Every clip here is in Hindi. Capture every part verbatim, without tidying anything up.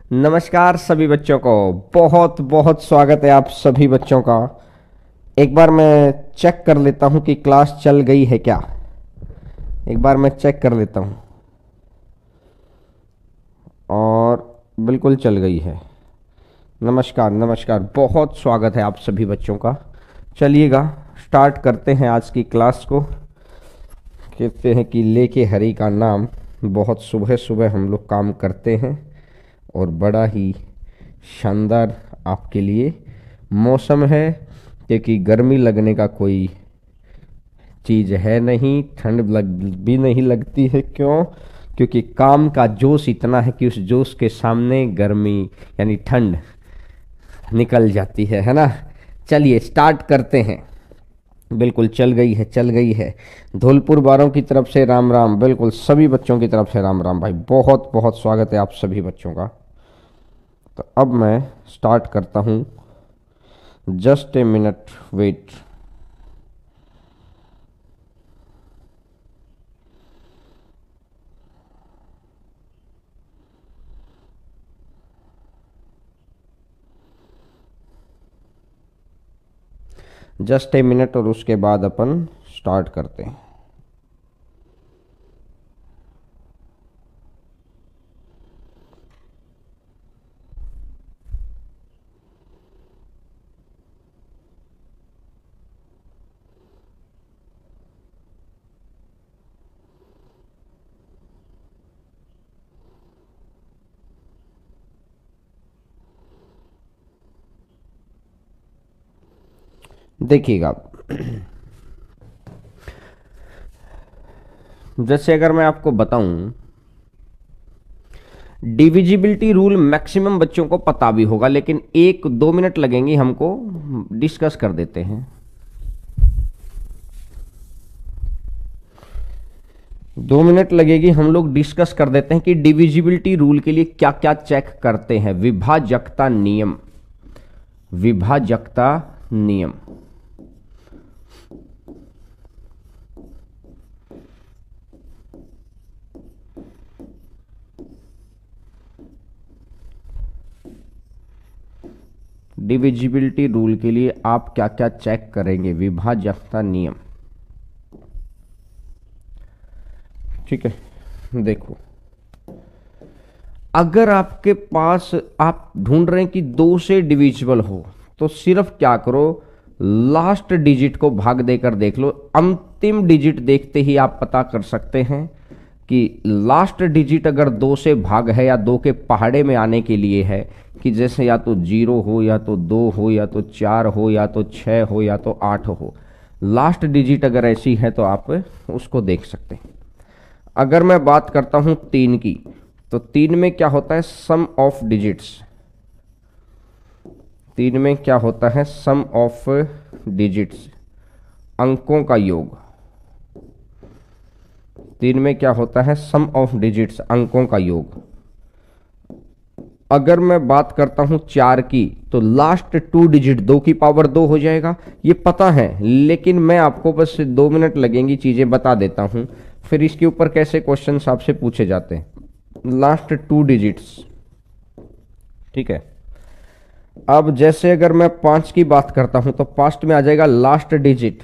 नमस्कार सभी बच्चों को। बहुत बहुत स्वागत है आप सभी बच्चों का। एक बार मैं चेक कर लेता हूं कि क्लास चल गई है क्या। एक बार मैं चेक कर लेता हूं और बिल्कुल चल गई है। नमस्कार नमस्कार, बहुत स्वागत है आप सभी बच्चों का। चलिएगा स्टार्ट करते हैं आज की क्लास को। कहते हैं कि लेके हरि का नाम, बहुत सुबह सुबह हम लोग काम करते हैं और बड़ा ही शानदार आपके लिए मौसम है, क्योंकि गर्मी लगने का कोई चीज़ है नहीं, ठंड लग भी नहीं लगती है। क्यों? क्योंकि काम का जोश इतना है कि उस जोश के सामने गर्मी यानी ठंड निकल जाती है, है ना। चलिए स्टार्ट करते हैं। बिल्कुल चल गई है, चल गई है। धौलपुर वालों की तरफ से राम राम, बिल्कुल सभी बच्चों की तरफ से राम राम भाई। बहुत बहुत स्वागत है आप सभी बच्चों का। तो अब मैं स्टार्ट करता हूँ। Just a minute wait. Just a minute और उसके बाद अपन स्टार्ट करते हैं। देखिएगा, जैसे अगर मैं आपको बताऊं, डिविजिबिलिटी रूल मैक्सिमम बच्चों को पता भी होगा, लेकिन एक दो मिनट लगेंगे हमको, डिस्कस कर देते हैं। दो मिनट लगेगी, हम लोग डिस्कस कर देते हैं कि डिविजिबिलिटी रूल के लिए क्या क्या चेक करते हैं। विभाजकता नियम, विभाजकता नियम। डिविजिबिलिटी रूल के लिए आप क्या क्या चेक करेंगे? विभाजकता नियम, ठीक है। देखो, अगर आपके पास आप ढूंढ रहे हैं कि दो से डिविजिबल हो, तो सिर्फ क्या करो, लास्ट डिजिट को भाग देकर देख लो। अंतिम डिजिट देखते ही आप पता कर सकते हैं कि लास्ट डिजिट अगर दो से भाग है या दो के पहाड़े में आने के लिए है, कि जैसे या तो जीरो हो, या तो दो हो, या तो चार हो, या तो छः हो, या तो आठ हो। लास्ट डिजिट अगर ऐसी है तो आप उसको देख सकते हैं। अगर मैं बात करता हूं तीन की, तो तीन में क्या होता है? Sum of digits. तीन में क्या होता है? सम ऑफ डिजिट्स, अंकों का योग। तीन में क्या होता है? सम ऑफ डिजिट्स, अंकों का योग। अगर मैं बात करता हूं चार की, तो लास्ट टू डिजिट दो की पावर दो हो जाएगा। ये पता है, लेकिन मैं आपको बस दो मिनट लगेंगी, चीजें बता देता हूं, फिर इसके ऊपर कैसे क्वेश्चंस आपसे पूछे जाते हैं। लास्ट टू डिजिट्स, ठीक है। अब जैसे अगर मैं पांच की बात करता हूं, तो पास्ट में आ जाएगा last digit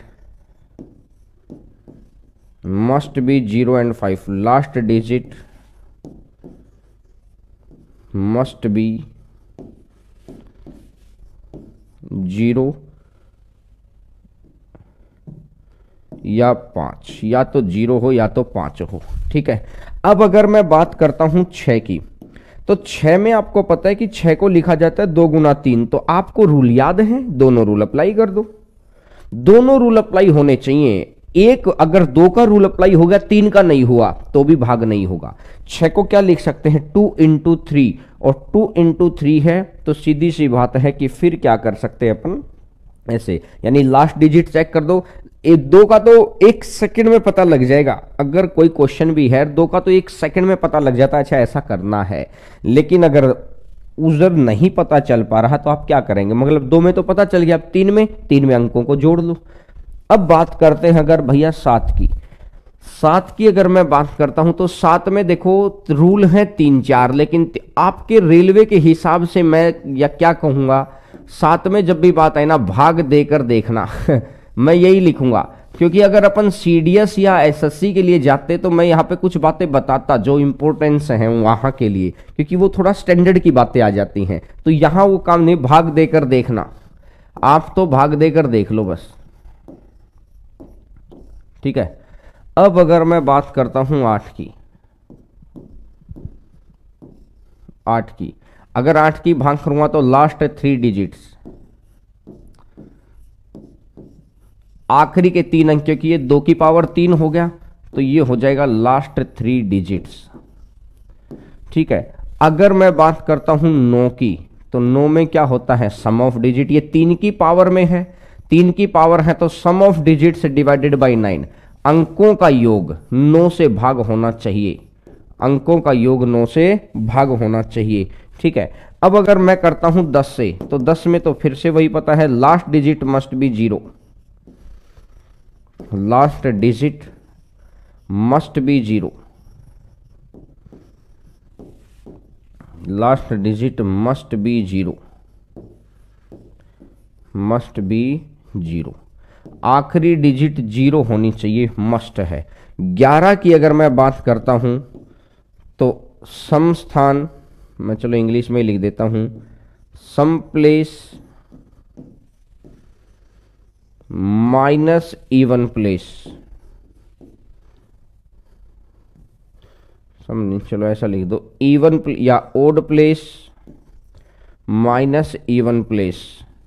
must be zero and five. Last digit must be zero या पांच, या तो जीरो हो या तो पांच हो, ठीक है। अब अगर मैं बात करता हूं छह की, तो छह में आपको पता है कि छह को लिखा जाता है दो गुना तीन। तो आपको रूल याद है, दोनों रूल अप्लाई कर दो। दोनों रूल अप्लाई होने चाहिए। एक अगर दो का रूल अप्लाई हो गया, तीन का नहीं हुआ, तो भी भाग नहीं होगा। छह को क्या लिख सकते हैं? टू इंटू थ्री, और टू इंटू थ्री है तो सीधी सी बात है कि फिर क्या कर सकते हैं अपन, ऐसे, यानी लास्ट डिजिट चेक कर दो। एक दो का तो एक सेकंड में पता लग जाएगा। अगर कोई क्वेश्चन भी है, दो का तो एक सेकंड में पता लग जाता है, अच्छा ऐसा करना है। लेकिन अगर उधर नहीं पता चल पा रहा, तो आप क्या करेंगे? मतलब दो में तो पता चल गया, अब तीन में, तीन में अंकों को जोड़ लो। अब बात करते हैं अगर भैया सात की। सात की अगर मैं बात करता हूं तो सात में देखो रूल है तीन चार, लेकिन आपके रेलवे के हिसाब से मैं या क्या कहूंगा, सात में जब भी बात आए ना भाग देकर देखना मैं यही लिखूंगा, क्योंकि अगर अपन सीडीएस या एसएससी के लिए जाते तो मैं यहाँ पे कुछ बातें बताता जो इंपॉर्टेंस हैं वहां के लिए, क्योंकि वो थोड़ा स्टैंडर्ड की बातें आ जाती हैं, तो यहां वो काम नहीं, भाग देकर देखना, आप तो भाग देकर देख लो बस, ठीक है। अब अगर मैं बात करता हूं आठ की, आठ की अगर आठ की भाग करूंगा तो लास्ट थ्री डिजिट्स, आखिरी के तीन अंक, क्योंकि ये दो की पावर तीन हो गया तो ये हो जाएगा लास्ट थ्री डिजिट्स, ठीक है। अगर मैं बात करता हूं नौ की, तो नौ में क्या होता है, सम ऑफ डिजिट, ये तीन की पावर में है, तीन की पावर है तो sum of digits divided by nine, अंकों का योग नौ से भाग होना चाहिए, अंकों का योग नौ से भाग होना चाहिए, ठीक है। अब अगर मैं करता हूं दस से, तो दस में तो फिर से वही पता है, last digit must be zero, last digit must be zero, last digit must be zero, must be zero, आखिरी डिजिट जीरो होनी चाहिए, मस्ट है। ग्यारह की अगर मैं बात करता हूं तो सम स्थान, मैं चलो इंग्लिश में लिख देता हूं, sum place minus even place, sum चलो ऐसा लिख दो, इवन या odd place minus even place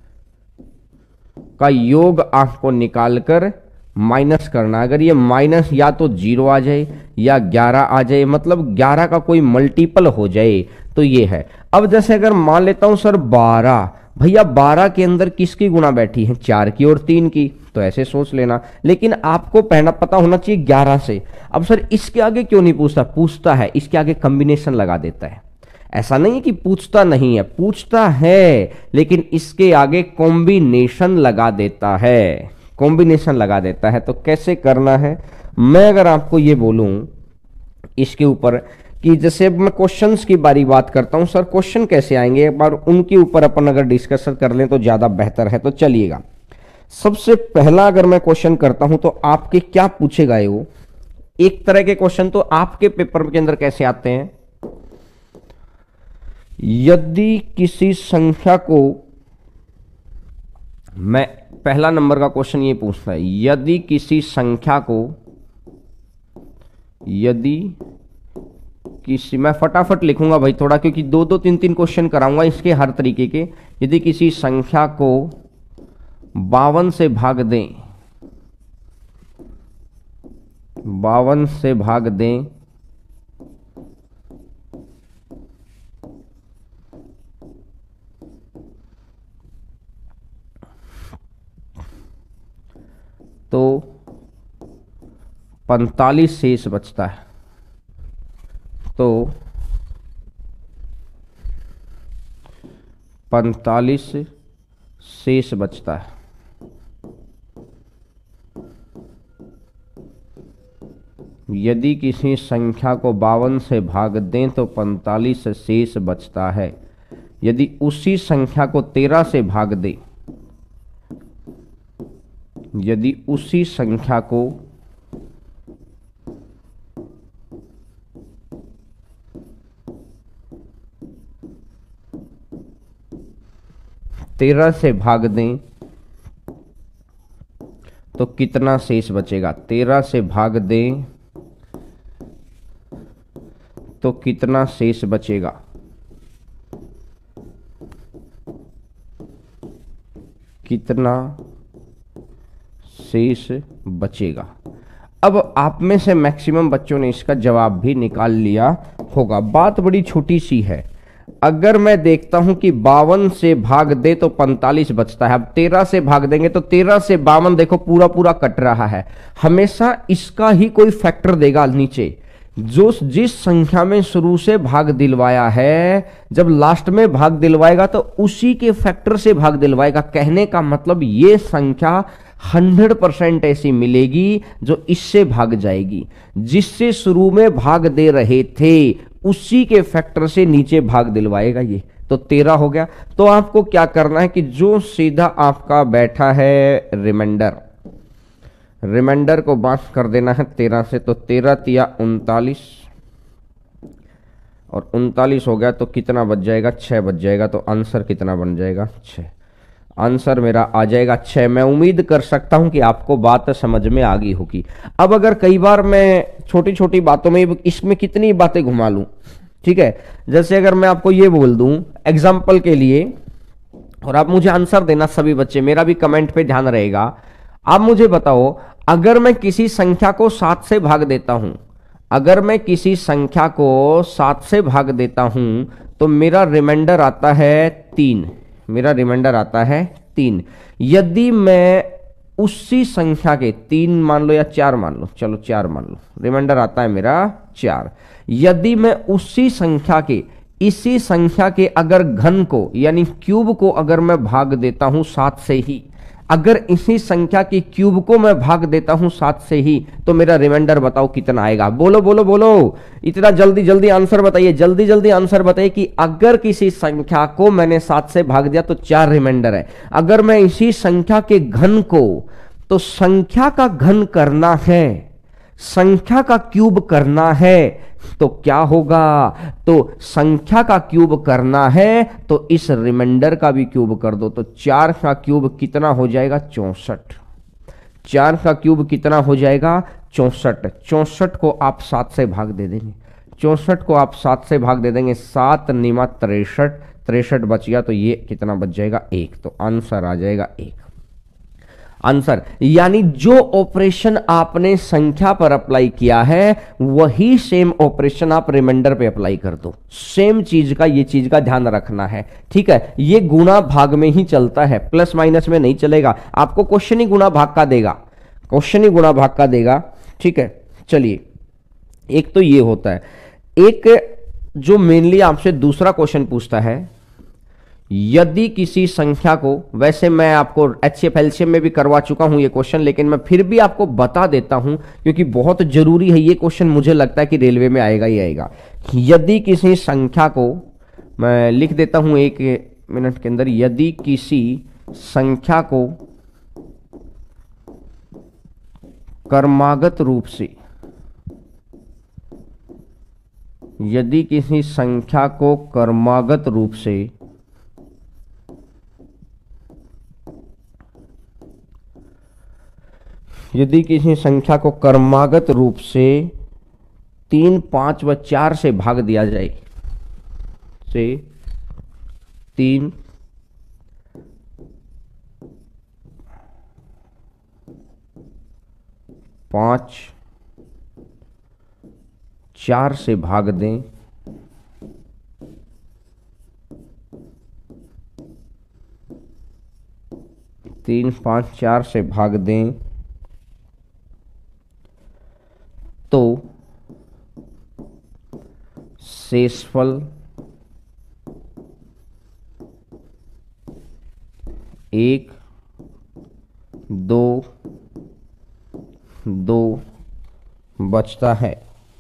का योग आपको निकालकर माइनस करना, अगर ये माइनस या तो जीरो आ जाए या ग्यारह आ जाए, मतलब ग्यारह का कोई मल्टीपल हो जाए तो ये है। अब जैसे अगर मान लेता हूं सर बारह, भैया बारह के अंदर किसकी गुना बैठी है, चार की और तीन की, तो ऐसे सोच लेना, लेकिन आपको पहला पता होना चाहिए ग्यारह से। अब सर इसके आगे क्यों नहीं पूछता, पूछता है, इसके आगे कॉम्बिनेशन लगा देता है, ऐसा नहीं है कि पूछता नहीं है, पूछता है, लेकिन इसके आगे कॉम्बिनेशन लगा देता है, कॉम्बिनेशन लगा देता है। तो कैसे करना है, मैं अगर आपको ये बोलूं इसके ऊपर कि जैसे अब मैं क्वेश्चंस की बारी बात करता हूं, सर क्वेश्चन कैसे आएंगे, एक बार उनके ऊपर अपन अगर डिस्कशन कर लें तो ज्यादा बेहतर है। तो चलिएगा, सबसे पहला अगर मैं क्वेश्चन करता हूं तो आपके क्या पूछे गए, वो एक तरह के क्वेश्चन तो आपके पेपर के अंदर कैसे आते हैं, यदि किसी संख्या को, मैं पहला नंबर का क्वेश्चन ये पूछता है, यदि किसी संख्या को, यदि किसी, मैं फटाफट लिखूंगा भाई थोड़ा, क्योंकि दो दो तीन तीन क्वेश्चन कराऊंगा इसके हर तरीके के, यदि किसी संख्या को बावन से भाग दें, बावन से भाग दें तो पैंतालीस शेष बचता है, तो पैंतालीस शेष बचता है। यदि किसी संख्या को बावन से भाग दें तो पैंतालीस शेष बचता है, यदि उसी संख्या को तेरह से भाग दें, यदि उसी संख्या को तेरह से भाग दें तो कितना शेष बचेगा, तेरह से भाग दें तो कितना शेष बचेगा, कितना शेष बचेगा। अब आप में से मैक्सिमम बच्चों ने इसका जवाब भी निकाल लिया होगा। बात बड़ी छोटी सी है, अगर मैं देखता हूं कि बावन से भाग दे तो पैंतालीस बचता है, अब तेरह से भाग देंगे तो तेरह से बावन देखो पूरा पूरा कट रहा है, हमेशा इसका ही कोई फैक्टर देगा नीचे, जो जिस संख्या में शुरू से भाग दिलवाया है, जब लास्ट में भाग दिलवाएगा तो उसी के फैक्टर से भाग दिलवाएगा। कहने का मतलब ये संख्या हंड्रेड परसेंट ऐसी मिलेगी जो इससे भाग जाएगी। जिससे शुरू में भाग दे रहे थे उसी के फैक्टर से नीचे भाग दिलवाएगा ये, तो तेरह हो गया। तो आपको क्या करना है कि जो सीधा आपका बैठा है रिमाइंडर, रिमाइंडर को बात कर देना है तेरह से, तो तेरह तिया उनतालीस, और उनतालीस हो गया तो कितना बच जाएगा, छः बच जाएगा। तो आंसर कितना बन जाएगा, छः। आंसर मेरा आ जाएगा छः। मैं उम्मीद कर सकता हूं कि आपको बात समझ में आ गई होगी। अब अगर कई बार मैं छोटी छोटी बातों में इसमें कितनी बातें घुमा लूं, ठीक है, जैसे अगर मैं आपको ये बोल दूं एग्जाम्पल के लिए, और आप मुझे आंसर देना सभी बच्चे, मेरा भी कमेंट पे ध्यान रहेगा। आप मुझे बताओ, अगर मैं किसी संख्या को सात से भाग देता हूं, अगर मैं किसी संख्या को सात से भाग देता हूं तो मेरा रिमाइंडर आता है तीन, मेरा रिमाइंडर आता है तीन। यदि मैं उसी संख्या के, तीन मान लो या चार मान लो, चलो चार मान लो, रिमाइंडर आता है मेरा चार। यदि मैं उसी संख्या के, इसी संख्या के अगर घन को यानी क्यूब को अगर मैं भाग देता हूं सात से ही, अगर इसी संख्या की क्यूब को मैं भाग देता हूं सात से ही, तो मेरा रिमाइंडर बताओ कितना आएगा। बोलो बोलो बोलो, इतना जल्दी जल्दी आंसर बताइए, जल्दी जल्दी आंसर बताइए कि अगर किसी संख्या को मैंने सात से भाग दिया तो चार रिमाइंडर है। अगर मैं इसी संख्या के घन को, तो संख्या का घन करना है, संख्या का क्यूब करना है, तो क्या होगा, तो संख्या का क्यूब करना है तो इस रिमाइंडर का भी क्यूब कर दो। तो चार का क्यूब कितना हो जाएगा, चौसठ। चार का क्यूब कितना हो जाएगा, चौसठ। चौसठ को आप सात से भाग दे देंगे, चौसठ को आप सात से भाग दे देंगे, सात निमा तिरसठ, तिरसठ बच गया, तो ये कितना बच जाएगा, एक। तो आंसर आ जाएगा एक। आंसर यानी जो ऑपरेशन आपने संख्या पर अप्लाई किया है वही सेम ऑपरेशन आप रिमाइंडर पे अप्लाई कर दो। सेम चीज का, ये चीज का ध्यान रखना है, ठीक है। ये गुणा भाग में ही चलता है, प्लस माइनस में नहीं चलेगा। आपको क्वेश्चन ही गुणा भाग का देगा, क्वेश्चन ही गुणा भाग का देगा, ठीक है। चलिए, एक तो ये होता है। एक जो मेनली आपसे दूसरा क्वेश्चन पूछता है, यदि किसी संख्या को, वैसे मैं आपको एचसीएफ एलसीएम में भी करवा चुका हूं ये क्वेश्चन, लेकिन मैं फिर भी आपको बता देता हूं क्योंकि बहुत जरूरी है ये क्वेश्चन, मुझे लगता है कि रेलवे में आएगा ही आएगा। यदि किसी संख्या को, मैं लिख देता हूं एक मिनट के अंदर, यदि किसी संख्या को क्रमागत रूप से, यदि किसी संख्या को क्रमागत रूप से यदि किसी संख्या को क्रमागत रूप से तीन, पांच व चार से भाग दिया जाए, से तीन, पांच, चार से भाग दें, तीन, पांच, चार से भाग दें, तो शेषफल एक, दो, दो बचता है।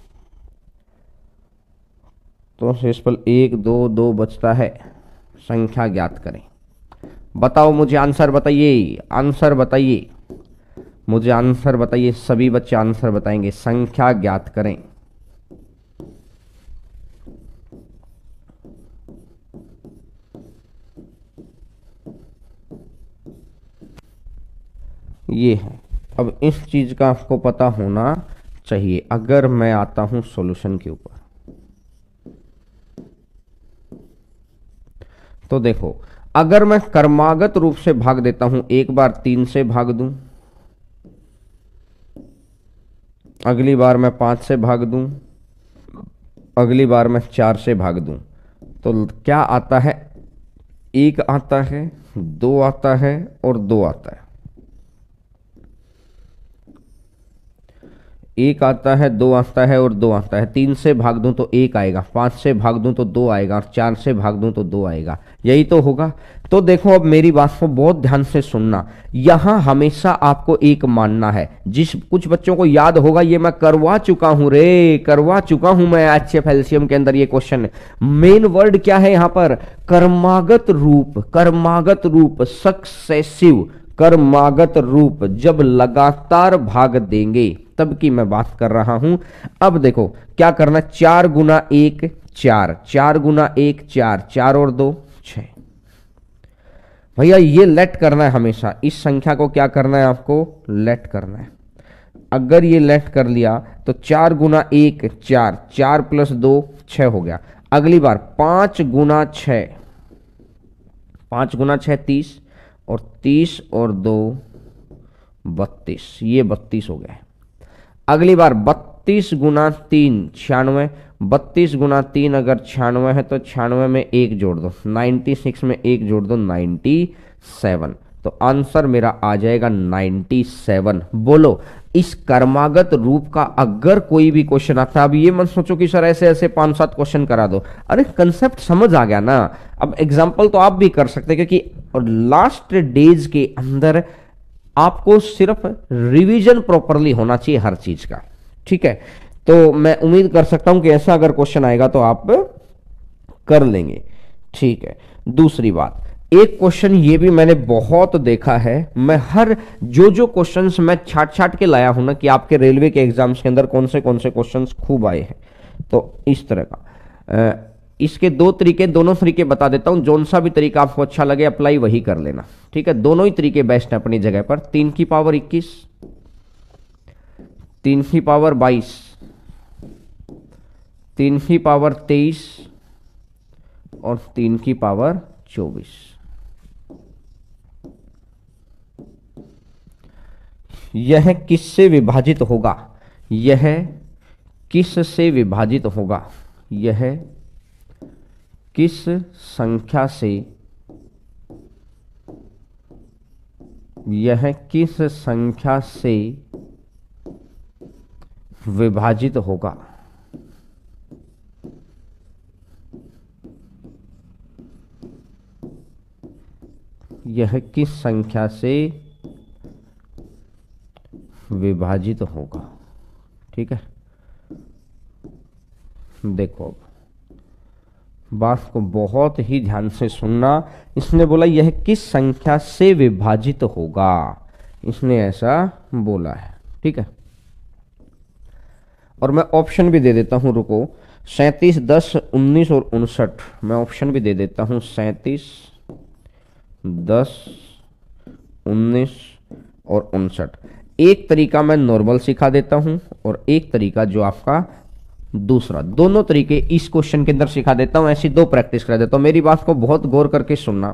तो शेषफल एक, दो, दो बचता है। संख्या ज्ञात करें। बताओ, मुझे आंसर बताइए, आंसर बताइए, मुझे आंसर बताइए। सभी बच्चे आंसर बताएंगे। संख्या ज्ञात करें। ये है। अब इस चीज का आपको पता होना चाहिए। अगर मैं आता हूं सॉल्यूशन के ऊपर, तो देखो, अगर मैं क्रमागत रूप से भाग देता हूं, एक बार तीन से भाग दूं, अगली बार मैं पांच से भाग दूं, अगली बार मैं चार से भाग दूं, तो क्या आता है, एक आता है, दो आता है और दो आता है। एक आता है, दो आता है और दो आता है। तीन से भाग दूं तो एक आएगा, पांच से भाग दूं तो दो आएगा और चार से भाग दूं तो दो आएगा। यही तो होगा। तो देखो अब मेरी बात को बहुत ध्यान से सुनना। यहां हमेशा आपको एक मानना है, जिस कुछ बच्चों को याद होगा, ये मैं करवा चुका हूं रे, करवा चुका हूं मैं एच एफ एलसीएम के अंदर ये क्वेश्चन। मेन वर्ड क्या है यहां पर? कर्मागत रूप। कर्मागत रूप, सक्सेसिव कर्मागत रूप जब लगातार भाग देंगे तब की मैं बात कर रहा हूं। अब देखो क्या करना, चार गुना एक चार, चार गुना एक चार, चार और दो छह। भैया ये लेट करना है हमेशा, इस संख्या को क्या करना है आपको? लेट करना है। अगर ये लेट कर लिया तो चार गुना एक चार, चार प्लस दो छह हो गया। अगली बार पांच गुना छह, पांच गुना छह तीस और तीस और दो बत्तीस, ये बत्तीस हो गया। अगली बार बत्तीस गुना तीन छियानवे, बत्तीस गुना तीन अगर छियानवे है तो छियानवे में एक जोड़ दो, नाइन्टी सिक्स में एक जोड़ दो, नाइन्टी सेवन। तो आंसर मेरा आ जाएगा नाइन्टी सेवन। बोलो इस कर्मागत रूप का अगर कोई भी क्वेश्चन आता है, अब ये मत सोचो कि सर ऐसे ऐसे पांच सात क्वेश्चन करा दो, अरे कंसेप्ट समझ आ गया ना। अब एग्जाम्पल तो आप भी कर सकते हैं, क्योंकि लास्ट डेज के अंदर आपको सिर्फ रिवीजन प्रॉपरली होना चाहिए हर चीज का, ठीक है। तो मैं उम्मीद कर सकता हूं कि ऐसा अगर क्वेश्चन आएगा तो आप कर लेंगे, ठीक है। दूसरी बात, एक क्वेश्चन ये भी मैंने बहुत देखा है, मैं हर जो जो क्वेश्चंस मैं छाट छाट के लाया हूं ना कि आपके रेलवे के एग्जाम्स के अंदर कौन से कौन से क्वेश्चंस खूब आए हैं, तो इस तरह का। इसके दो तरीके, दोनों तरीके बता देता हूं, जौन सा भी तरीका आपको अच्छा लगे अप्लाई वही कर लेना, ठीक है। दोनों ही तरीके बेस्ट है अपनी जगह पर। तीन की पावर इक्कीस, तीन की पावर बाईस, तीन की पावर तेईस और तीन की पावर चौबीस। यह किससे विभाजित होगा? यह किस से विभाजित होगा? यह किस संख्या से, यह किस संख्या से विभाजित होगा? यह किस संख्या से विभाजित होगा, ठीक है। देखो अब बात को बहुत ही ध्यान से सुनना। इसने बोला यह किस संख्या से विभाजित होगा, इसने ऐसा बोला है, ठीक है। और मैं ऑप्शन भी दे देता हूं, रुको। सैंतीस, दस, उन्नीस और उनसठ, मैं ऑप्शन भी दे देता हूं। सैंतीस, दस, उन्नीस और उनसठ। एक तरीका मैं नॉर्मल सिखा देता हूं और एक तरीका जो आपका दूसरा, दोनों तरीके इस क्वेश्चन के अंदर सिखा देता हूं। ऐसी दो प्रैक्टिस करा देता हूं। मेरी बात को बहुत गौर करके सुनना।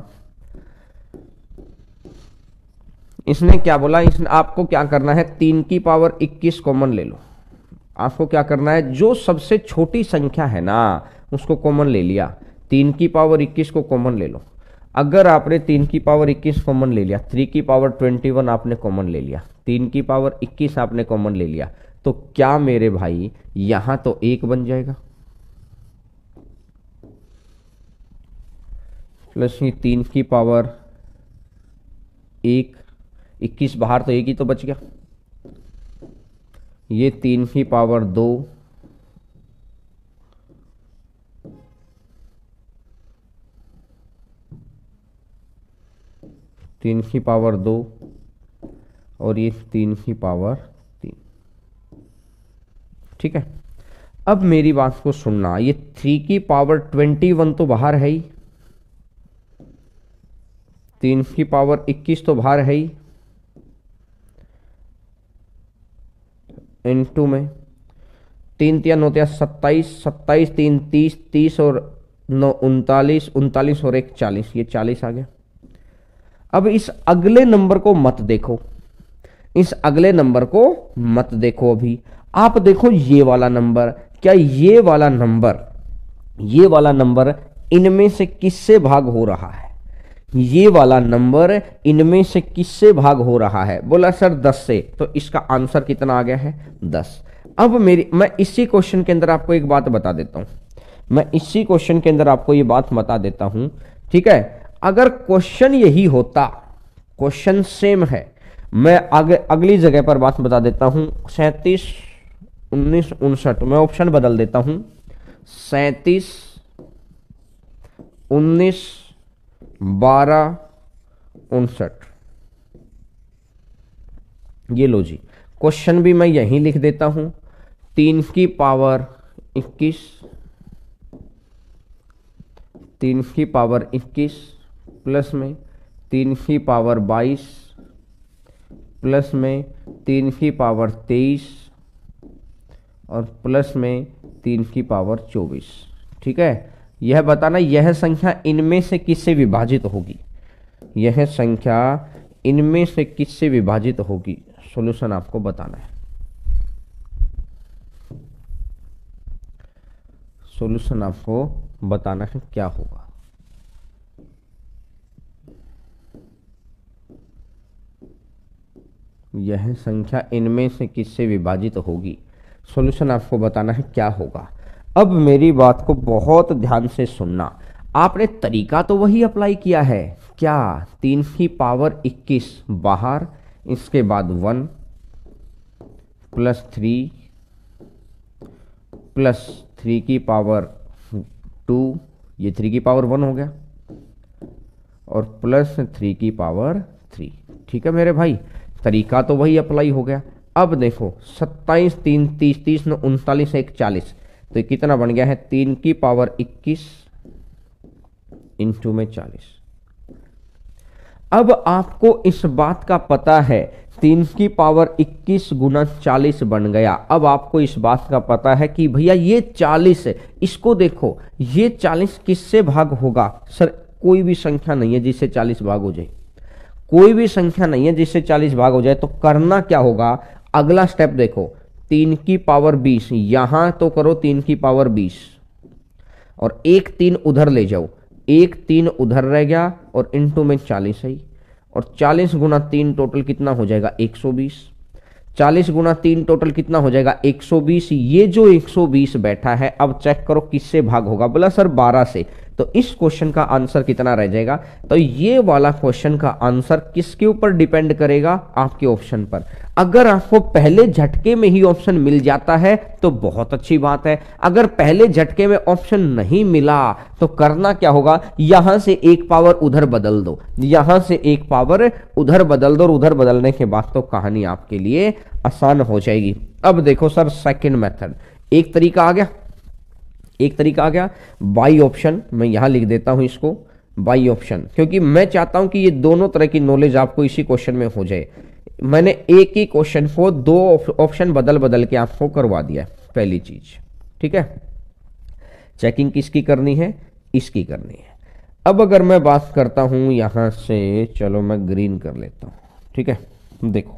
इसने क्या बोला, इसने आपको क्या करना है, तीन की पावर इक्कीस कॉमन ले लो। आपको क्या करना है, जो सबसे छोटी संख्या है ना उसको कॉमन ले लिया। तीन की पावर इक्कीस को कॉमन ले लो। अगर आपने तीन की पावर इक्कीस कॉमन ले लिया, थ्री की पावर ट्वेंटी वन आपने कॉमन ले लिया, तीन की पावर इक्कीस आपने कॉमन ले लिया, तो क्या मेरे भाई यहां तो एक बन जाएगा, प्लस ये तीन की पावर एक, इक्कीस बाहर तो एक ही तो बच गया, ये तीन की पावर दो, तीन की पावर दो और ये तीन की पावर तीन, ठीक है। अब मेरी बात को सुनना, ये थ्री की पावर ट्वेंटी वन तो बाहर है ही, तीन की पावर इक्कीस तो बाहर है ही, इनटू में तीन तिया नौ तिया सत्ताईस, सत्ताईस तीन तीस, तीस और नौ उनतालीस, उनतालीस और एक चालीस, ये चालीस आ गया। अब इस अगले नंबर को मत देखो, इस अगले नंबर को मत देखो, अभी आप देखो ये वाला नंबर। क्या ये वाला नंबर, ये वाला नंबर इनमें से किससे भाग हो रहा है? ये वाला नंबर इनमें से किससे भाग हो रहा है? बोला सर दस से, तो इसका आंसर कितना आ गया है? दस। अब मेरी मैं इसी क्वेश्चन के अंदर आपको एक बात बता देता हूं, मैं इसी क्वेश्चन के अंदर आपको ये बात बता देता हूं, ठीक है। अगर क्वेश्चन यही होता, क्वेश्चन सेम है, मैं आगे अगली जगह पर बात बता देता हूं, सैंतीस उन्नीस उनसठ, मैं ऑप्शन बदल देता हूं, सैंतीस उन्नीस बारह उनसठ। ये लो जी, क्वेश्चन भी मैं यहीं लिख देता हूं, तीन की पावर इक्कीस, तीन की पावर इक्कीस प्लस में तीन की पावर बाईस प्लस में तीन की पावर तेईस और प्लस में तीन की पावर चौबीस, ठीक है। यह बताना यह संख्या इनमें से किससे विभाजित होगी, यह संख्या इनमें से किससे विभाजित होगी, सॉल्यूशन आपको बताना है। सॉल्यूशन आपको बताना है क्या होगा। यह संख्या इनमें से किससे विभाजित होगी, सॉल्यूशन आपको बताना है क्या होगा। अब मेरी बात को बहुत ध्यान से सुनना, आपने तरीका तो वही अप्लाई किया है क्या, तीन की पावर इक्कीस बाहर, इसके बाद one plus three plus three की पावर टू, ये थ्री की पावर वन हो गया, और प्लस थ्री की पावर थ्री, ठीक है मेरे भाई, तरीका तो वही अप्लाई हो गया। अब देखो सत्ताईस तीन तीस, तीस नौ उनतालीस, एक चालीस, तो कितना बन गया है, तीन की पावर इक्कीस इंटू में चालीस। अब आपको इस बात का पता है, तीन की पावर इक्कीस गुना चालीस बन गया। अब आपको इस बात का पता है कि भैया ये चालीस है, इसको देखो ये चालीस किससे भाग होगा, सर कोई भी संख्या नहीं है जिससे चालीस भाग हो जाए, कोई भी संख्या नहीं है जिससे चालीस भाग हो जाए। तो करना क्या होगा, अगला स्टेप देखो, तीन की पावर बीस, यहां तो करो तीन की पावर बीस और एक तीन उधर ले जाओ, एक तीन उधर रह गया और इंटू में चालीस है, और चालीस गुना तीन टोटल कितना हो जाएगा, एक सौ बीस। चालीस गुना तीन टोटल कितना हो जाएगा, एक सौ बीस। ये जो एक सौ बीस बैठा है, अब चेक करो किससे भाग होगा, बोला सर बारह से। तो इस क्वेश्चन का आंसर कितना रह जाएगा, तो ये वाला क्वेश्चन का आंसर किसके ऊपर डिपेंड करेगा, आपके ऑप्शन पर। अगर आपको पहले झटके में ही ऑप्शन मिल जाता है तो बहुत अच्छी बात है, अगर पहले झटके में ऑप्शन नहीं मिला तो करना क्या होगा, यहां से एक पावर उधर बदल दो, यहां से एक पावर उधर बदल दो, और उधर बदलने के बाद तो कहानी आपके लिए आसान हो जाएगी। अब देखो सर सेकंड मेथड, एक तरीका आ गया, एक तरीका आ गया बाई ऑप्शन, मैं यहां लिख देता हूं इसको बाई ऑप्शन, क्योंकि मैं चाहता हूं कि ये दोनों तरह की नॉलेज आपको इसी क्वेश्चन में हो जाए। मैंने एक ही क्वेश्चन को दो ऑप्शन बदल बदल के आपको करवा दिया, पहली चीज, ठीक है। चेकिंग किसकी करनी है, इसकी करनी है। अब अगर मैं बात करता हूं यहां से, चलो मैं ग्रीन कर लेता हूं, ठीक है। देखो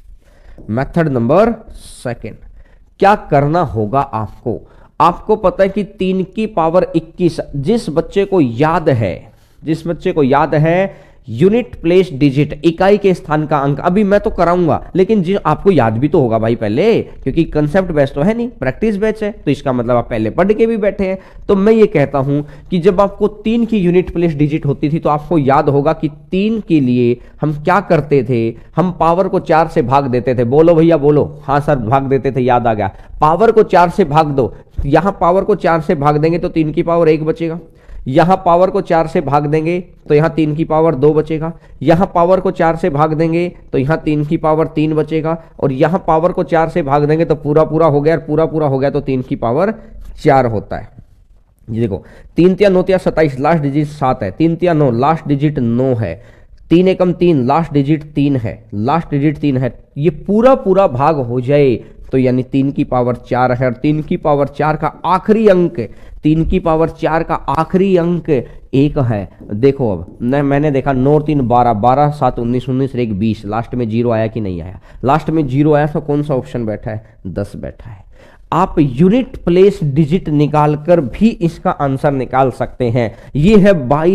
मेथड नंबर सेकंड, क्या करना होगा आपको, आपको पता है कि तीन की पावर इक्कीस, जिस बच्चे को याद है, जिस बच्चे को याद है यूनिट प्लेस डिजिट, इकाई के स्थान का अंक, अभी मैं तो कराऊंगा लेकिन जी आपको याद भी तो होगा भाई पहले, क्योंकि कंसेप्ट बैच तो है नहीं, प्रैक्टिस बैच है, तो इसका मतलब आप पहले पढ़ के भी बैठे हैं। तो मैं ये कहता हूं कि जब आपको तीन की यूनिट प्लेस डिजिट होती थी तो आपको याद होगा कि तीन के लिए हम क्या करते थे, हम पावर को चार से भाग देते थे। बोलो भैया बोलो, हाँ सर भाग देते थे, याद आ गया। पावर को चार से भाग दो, यहां पावर को चार से भाग देंगे तो तीन की पावर एक बचेगा, यहां पावर को चार से भाग देंगे तो यहां तीन की पावर दो बचेगा, यहां पावर को चार से भाग देंगे तो यहां तीन की पावर तीन बचेगा, और यहां पावर को चार से भाग देंगे तो पूरा पूरा हो गया, और पूरा पूरा हो गया तो तीन की पावर चार होता है। ये देखो तीन तिया नौ तिया सत्ताईस, लास्ट डिजिट सात है, तीन तिया नौ, लास्ट डिजिट नौ है, तीन एकम तीन, लास्ट डिजिट तीन है, लास्ट डिजिट तीन है। ये पूरा पूरा भाग हो जाए तो यानी तीन की पावर चार है, और तीन की पावर चार का आखिरी अंक, तीन की पावर चार का आखिरी अंक एक है। देखो अब न, मैंने देखा नौ तीन बारह, बारह सात उन्नीस, उन्नीस एक बीस, लास्ट में जीरो आया कि नहीं आया, लास्ट में जीरो आया तो कौन सा ऑप्शन बैठा है, दस बैठा है। आप यूनिट प्लेस डिजिट निकालकर भी इसका आंसर निकाल सकते हैं। ये है बाई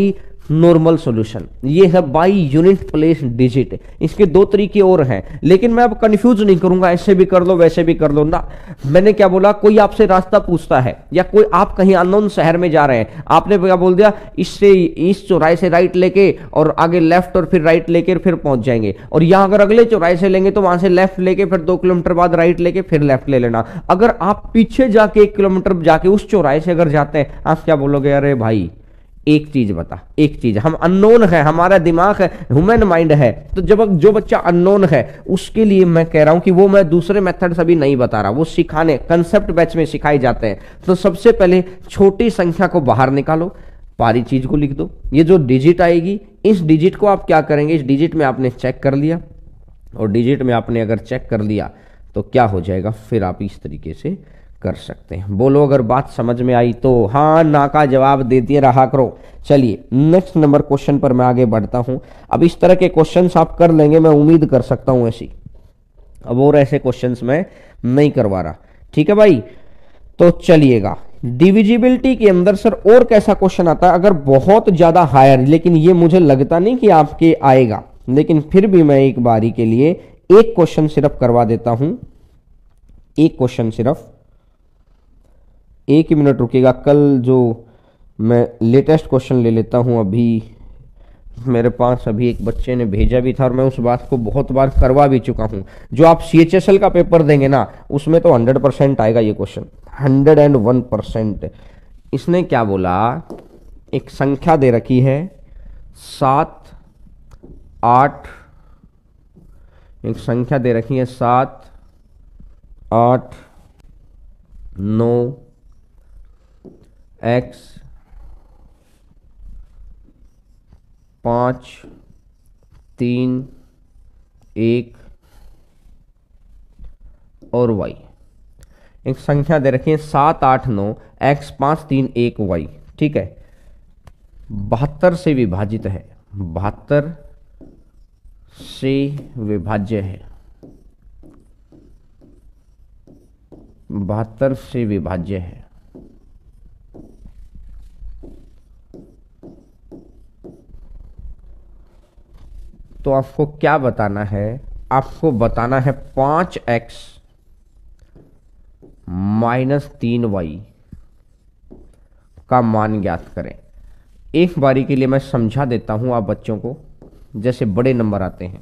नॉर्मल सॉल्यूशन। ये है बाई यूनिट प्लेस डिजिट। इसके दो तरीके और हैं, लेकिन मैं अब कंफ्यूज नहीं करूंगा, ऐसे भी कर लो वैसे भी कर लो ना। मैंने क्या बोला, कोई आपसे रास्ता पूछता है या कोई आप कहीं अननोन शहर में जा रहे हैं, आपने क्या बोल दिया, इससे इस चौराहे से राइट लेके और आगे लेफ्ट और फिर राइट लेके फिर पहुंच जाएंगे, और यहां अगर अगले चौराहे से लेंगे तो वहां से लेफ्ट लेके फिर दो किलोमीटर बाद राइट लेके फिर लेफ्ट ले लेना। अगर आप पीछे जाके एक किलोमीटर जाके उस चौराहे से अगर जाते हैं, आप क्या बोलोगे, अरे भाई एक चीज बता, एक चीज, हम अननोन है, हमारा दिमाग है, ह्यूमन माइंड है, तो जब जो बच्चा अननोन है उसके लिए मैं कह रहा हूं कि वो मैं दूसरे मेथड्स अभी नहीं बता रहा, वो सिखाने कंसेप्ट बैच में सिखाए जाते हैं। तो सबसे पहले छोटी संख्या को बाहर निकालो, पारी चीज को लिख दो, ये जो डिजिट आएगी इस डिजिट को आप क्या करेंगे, इस डिजिट में आपने चेक कर लिया, और डिजिट में आपने अगर चेक कर लिया तो क्या हो जाएगा, फिर आप इस तरीके से कर सकते हैं। बोलो अगर बात समझ में आई तो हाँ ना का जवाब देते रहा करो। चलिए नेक्स्ट नंबर क्वेश्चन पर मैं आगे बढ़ता हूं। अब इस तरह के क्वेश्चंस आप कर लेंगे, मैं उम्मीद कर सकता हूं ऐसी। अब और ऐसे क्वेश्चंस मैं नहीं करवा रहा, ठीक है भाई। तो चलिएगा, डिविजिबिलिटी के अंदर सर और कैसा क्वेश्चन आता है, अगर बहुत ज्यादा हायर, लेकिन ये मुझे लगता नहीं कि आपके आएगा, लेकिन फिर भी मैं एक बारी के लिए एक क्वेश्चन सिर्फ करवा देता हूं, एक क्वेश्चन सिर्फ। एक ही मिनट रुकिएगा, कल जो मैं लेटेस्ट क्वेश्चन ले लेता हूं, अभी मेरे पास अभी एक बच्चे ने भेजा भी था और मैं उस बात को बहुत बार करवा भी चुका हूं। जो आप सी एच एस एल का पेपर देंगे ना, उसमें तो हंड्रेड परसेंट आएगा ये question, hundred and one percent. इसने क्या बोला, एक संख्या दे रखी है सात आठ, एक संख्या दे रखी है सात आठ नौ एक्स पाँच तीन एक और वाई। एक संख्या दे रखी है सात आठ नौ एक्स पाँच तीन एक वाई, ठीक है। बहत्तर से विभाजित है, बहत्तर से विभाज्य है, बहत्तर से विभाज्य है। तो आपको क्या बताना है, आपको बताना है पांच एक्स माइनस तीन वाई का मान ज्ञात करें। एक बारी के लिए मैं समझा देता हूं आप बच्चों को, जैसे बड़े नंबर आते हैं।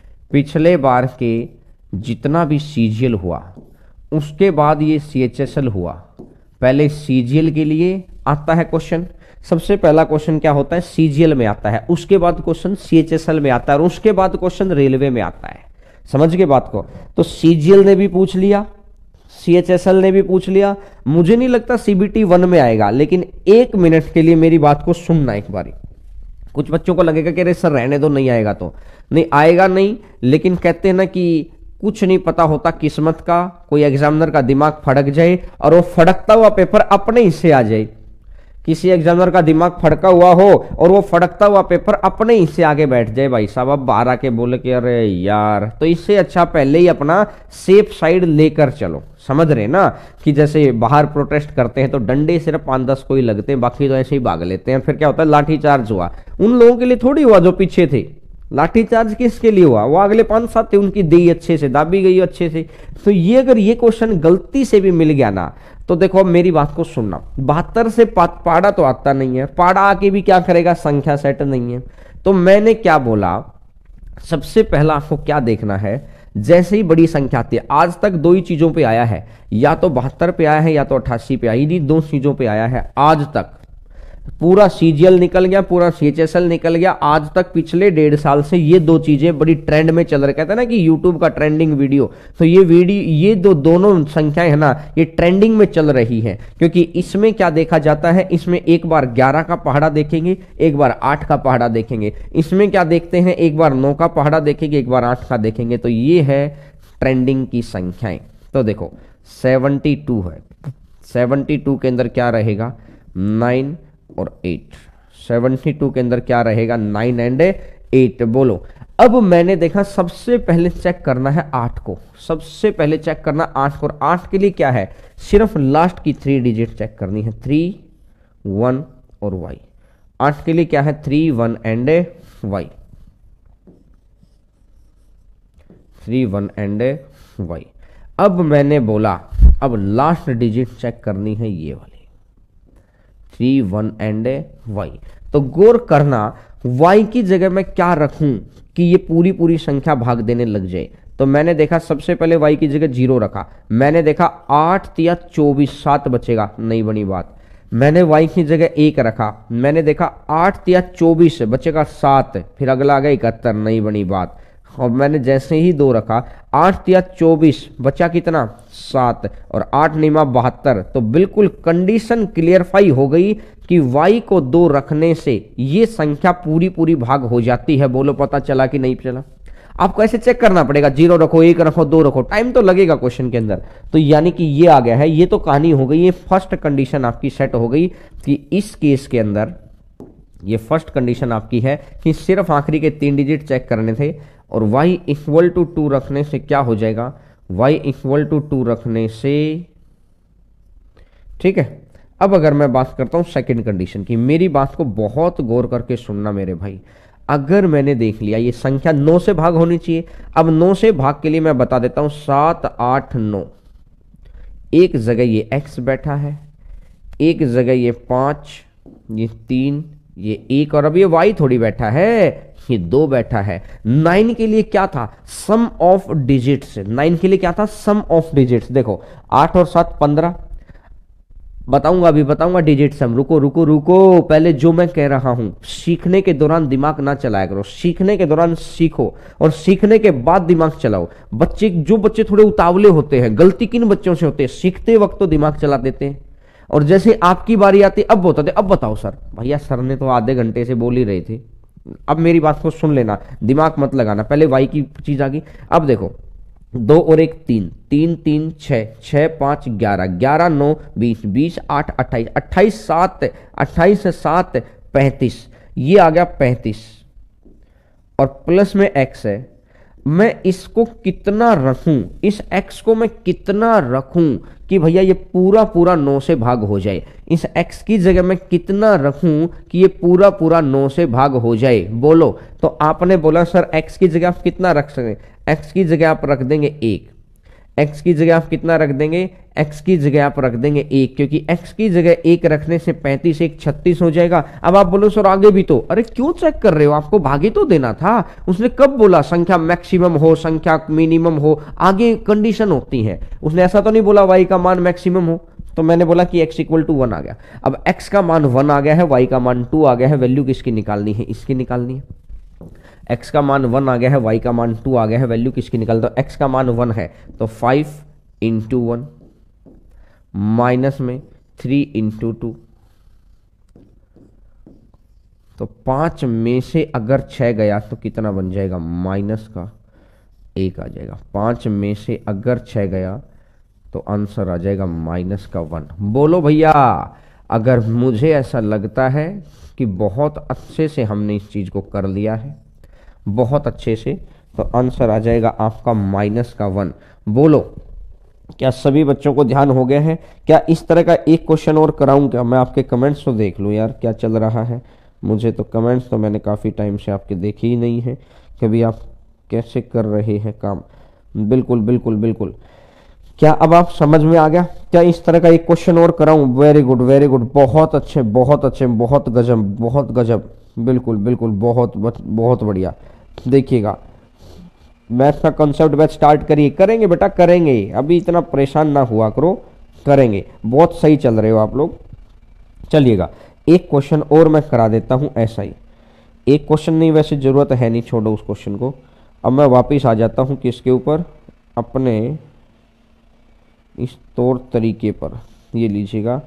पिछले बार के जितना भी सीजीएल हुआ उसके बाद ये सीएचएसएल हुआ। पहले सीजीएल के लिए आता है क्वेश्चन, सबसे पहला क्वेश्चन क्या होता है, सीजीएल में आता है, उसके बाद क्वेश्चन सीएचएसएल में आता है, और उसके बाद क्वेश्चन रेलवे में आता है। समझ गए बात को। तो सीजीएल ने भी पूछ लिया, सीएचएसएल ने भी पूछ लिया, मुझे नहीं लगता सीबीटी वन में आएगा, लेकिन एक मिनट के लिए मेरी बात को सुनना एक बारी। कुछ बच्चों को लगेगा कि अरे सर रहने दो, नहीं आएगा तो नहीं आएगा नहीं, लेकिन कहते हैं ना कि कुछ नहीं पता होता किस्मत का, कोई एग्जामिनर का दिमाग फड़क जाए और वो फड़कता हुआ पेपर अपने ही से आ जाए। किसी एग्जामिनर का दिमाग फड़का हुआ हो और वो फड़कता हुआ पेपर अपने ही से आगे बैठ जाए, भाई साहब अब बाहर आके बोले कि अरे यार, तो इससे अच्छा पहले ही अपना सेफ साइड लेकर चलो। समझ रहे ना, कि जैसे बाहर प्रोटेस्ट करते हैं तो डंडे सिर्फ पांच दस को ही लगते हैं, बाकी तो ऐसे ही भाग लेते हैं। फिर क्या होता है, लाठीचार्ज हुआ, उन लोगों के लिए थोड़ी हुआ जो पीछे थे। लाठीचार्ज किसके लिए हुआ, वो अगले पांच सात थे, उनकी दी अच्छे से दाबी गई अच्छे से। तो ये अगर ये क्वेश्चन गलती से भी मिल गया ना, तो देखो मेरी बात को सुनना, बहत्तर से पाड़ा तो आता नहीं है, पाड़ा आके भी क्या करेगा, संख्या सेट नहीं है। तो मैंने क्या बोला, सबसे पहला आपको क्या देखना है, जैसे ही बड़ी संख्या आती है, आज तक दो ही चीजों पे आया है, या तो बहत्तर पे आया है या तो अट्ठासी पे आया है, दो चीजों पे आया है आज तक। पूरा सीजीएल निकल गया, पूरा सीएचएसएल निकल गया, आज तक पिछले डेढ़ साल से ये दो चीजें बड़ी ट्रेंड में चल रही। कहते हैं ना कि यूट्यूब का ट्रेंडिंग वीडियो, तो ये वीडियो, ये दो दोनों संख्याएं है ना, ये ट्रेंडिंग में चल रही है। क्योंकि इसमें क्या देखा जाता है, इसमें एक बार ग्यारह का पहाड़ा देखेंगे, एक बार आठ का पहाड़ा देखेंगे, इसमें क्या देखते हैं, एक बार नौ का पहाड़ा देखेंगे, एक बार आठ का देखेंगे। तो ये है ट्रेंडिंग की संख्याएं। तो देखो सेवेंटी टू है, सेवेंटी टू के अंदर क्या रहेगा, नाइन और एट। सेवेंटी टू के अंदर क्या रहेगा, नाइन एंड एट। बोलो अब मैंने देखा सबसे पहले चेक करना है आठ को, सबसे पहले चेक करना आठ को, और आठ के लिए क्या है, सिर्फ लास्ट की थ्री डिजिट चेक करनी है, थ्री वन और वाई। आठ के लिए क्या है, three one and Y, three one and Y. अब मैंने बोला अब लास्ट डिजिट चेक करनी है ये वाली, थ्री वन एंड वाई। तो गौर करना वाई की जगह मैं क्या रखूं कि ये पूरी पूरी संख्या भाग देने लग जाए। तो मैंने देखा सबसे पहले वाई की जगह जीरो रखा, मैंने देखा आठ तिया चौबीस, सात बचेगा, नहीं बनी बात। मैंने वाई की जगह एक रखा, मैंने देखा आठ तिया चौबीस बचेगा सात, फिर अगला आ गया इकहत्तर, नहीं बनी बात। और मैंने जैसे ही दो रखा, आठ तिया चौबीस बचा कितना, सात, और आठ निमा बहत्तर। तो बिल्कुल कंडीशन क्लियरफाई हो गई कि y को दो रखने से ये संख्या पूरी पूरी भाग हो जाती है। बोलो पता चला कि नहीं चला? आपको ऐसे चेक करना पड़ेगा, जीरो रखो, एक रखो, दो रखो, टाइम तो लगेगा क्वेश्चन के अंदर। तो यानी कि ये आ गया है, ये तो कहानी हो गई, ये फर्स्ट कंडीशन आपकी सेट हो गई कि इस केस के अंदर ये फर्स्ट कंडीशन आपकी है कि सिर्फ आखिरी के तीन डिजिट चेक करने थे, और y इक्वल टू टू रखने से क्या हो जाएगा, y इक्वल टू टू रखने से, ठीक है। अब अगर मैं बात करता हूं सेकंड कंडीशन की, मेरी बात को बहुत गौर करके सुनना मेरे भाई। अगर मैंने देख लिया ये संख्या नौ से भाग होनी चाहिए, अब नौ से भाग के लिए मैं बता देता हूं, सात आठ नौ, एक जगह ये x बैठा है, एक जगह ये पांच, ये तीन, ये एक, और अब ये y थोड़ी बैठा है, ये दो बैठा है। नाइन के लिए क्या था, सम ऑफ डिजिट्स, नाइन के लिए क्या था, सम ऑफ डिजिट्स। देखो आठ और सात पंद्रह, बताऊंगा अभी बताऊंगा डिजिट सम। रुको रुको रुको, पहले जो मैं कह रहा हूं, सीखने के दौरान दिमाग ना चलाया करो, सीखने के दौरान सीखो और सीखने के बाद दिमाग चलाओ। बच्चे जो बच्चे थोड़े उतावले होते हैं, गलती किन बच्चों से होते हैं, सीखते वक्त तो दिमाग चला देते हैं, और जैसे आपकी बारी आती अब बताते अब बताओ सर। भैया सर ने तो आधे घंटे से बोल ही रहे थे, अब मेरी बात को सुन लेना, दिमाग मत लगाना। पहले वाई की चीज आ गई। अब देखो दो और एक तीन, तीन तीन छः, छः पाँच ग्यारह, ग्यारह नौ बीस, बीस आठ अट्ठाईस, अट्ठाईस सात, अट्ठाईस सात पैंतीस, ये आ गया पैंतीस, और प्लस में एक्स है। मैं इसको कितना रखूं, इस x को मैं कितना रखूं कि भैया ये पूरा पूरा नौ से भाग हो जाए। इस x की जगह मैं कितना रखूं कि ये पूरा पूरा नौ से भाग हो जाए। बोलो। तो आपने बोला सर x की जगह आप कितना रख सकते, x की जगह आप रख देंगे एक, x की जगह आप कितना रख देंगे, x की जगह आप रख देंगे एक, क्योंकि x की जगह एक रखने से पैंतीस एक छत्तीस हो जाएगा। अब आप बोलो सर आगे भी तो, अरे क्यों चेक कर रहे हो, आपको भागे तो देना था। उसने कब बोला संख्या मैक्सिमम हो, संख्या मिनिमम हो, आगे कंडीशन होती है। उसने ऐसा तो नहीं बोला y का मान मैक्सिमम हो, तो मैंने बोला कि x इक्वल टू वन आ गया। अब x का मान वन आ गया है, y का मान टू आ गया है, वैल्यू किसकी निकालनी है, इसकी निकालनी है। x का मान वन आ गया है, y का मान टू आ गया है, वैल्यू किसकी निकाल दो, x का मान वन है तो फाइव इंटू वन माइनस में थ्री इंटू टू, तो पांच में से अगर छह गया तो कितना बन जाएगा, माइनस का एक आ जाएगा। पांच में से अगर छह गया तो आंसर आ जाएगा माइनस का वन। बोलो भैया, अगर मुझे ऐसा लगता है कि बहुत अच्छे से हमने इस चीज को कर लिया है, बहुत अच्छे से, तो आंसर आ जाएगा आपका माइनस का वन। बोलो क्या सभी बच्चों को ध्यान हो गया है? क्या इस तरह का एक क्वेश्चन और कराऊं क्या? मैं आपके कमेंट्स तो देख लूं यार क्या चल रहा है। मुझे तो कमेंट्स तो मैंने काफ़ी टाइम से आपके देखे ही नहीं है, कभी आप कैसे कर रहे हैं काम। बिल्कुल बिल्कुल बिल्कुल। क्या अब आप समझ में आ गया? क्या इस तरह का एक क्वेश्चन और कराऊं? वेरी गुड वेरी गुड, बहुत अच्छे बहुत अच्छे, बहुत गजब बहुत गजब, बिल्कुल बिल्कुल, बहुत बहुत बढ़िया। देखिएगा मैथ का कॉन्सेप्ट बैच स्टार्ट करिए, करेंगे बेटा करेंगे, अभी इतना परेशान ना हुआ करो, करेंगे। बहुत सही चल रहे हो आप लोग। चलिएगा एक क्वेश्चन और मैं करा देता हूं ऐसा ही। एक क्वेश्चन नहीं, वैसे जरूरत है नहीं, छोड़ो उस क्वेश्चन को। अब मैं वापस आ जाता हूं किसके ऊपर, अपने इस तौर तरीके पर। ये लीजिएगा,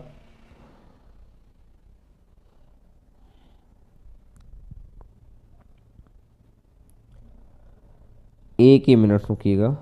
एक ही मिनट रुकिएगा,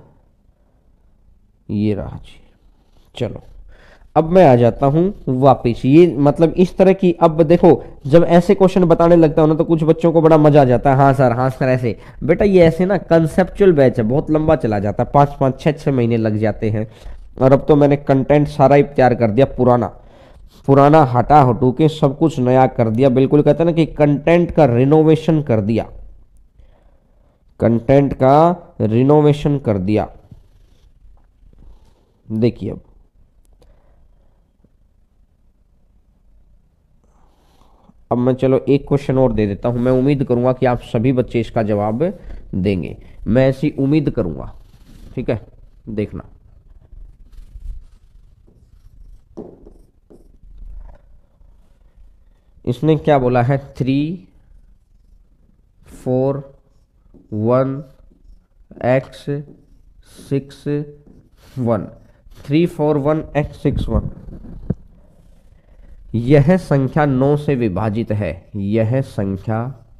ये रहा जी। चलो अब मैं आ जाता हूं वापिस। ये मतलब इस तरह की, अब देखो जब ऐसे क्वेश्चन बताने लगता हूं ना तो कुछ बच्चों को बड़ा मजा आ जाता है। हाँ सर हाँ सर ऐसे। बेटा ये ऐसे ना कंसेप्चुअल बैच है, बहुत लंबा चला जाता है, पाँच पाँच छः छः महीने लग जाते हैं। और अब तो मैंने कंटेंट सारा ही तैयार कर दिया पुराना, पुराना हटा हटू के सब कुछ नया कर दिया। बिल्कुल कहते हैं ना कि कंटेंट का रिनोवेशन कर दिया, कंटेंट का रिनोवेशन कर दिया। देखिए अब अब मैं चलो एक क्वेश्चन और दे देता हूं। मैं उम्मीद करूंगा कि आप सभी बच्चे इसका जवाब देंगे, मैं ऐसी उम्मीद करूंगा। ठीक है, देखना। इसने क्या बोला है, three four one X six one, three four one X six one. यह संख्या नौ से विभाजित है, यह संख्या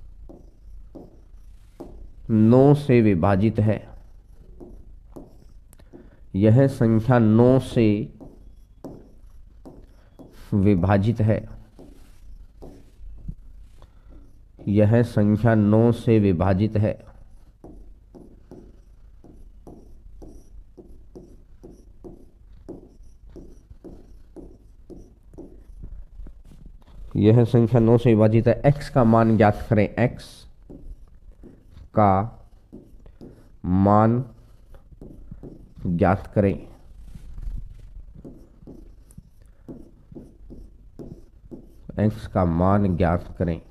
नौ से विभाजित है, यह संख्या नौ से विभाजित है, यह संख्या नौ से विभाजित है। यह संख्या नौ से विभाजित है। x का मान ज्ञात करें, x का मान ज्ञात करें। x का मान ज्ञात करें।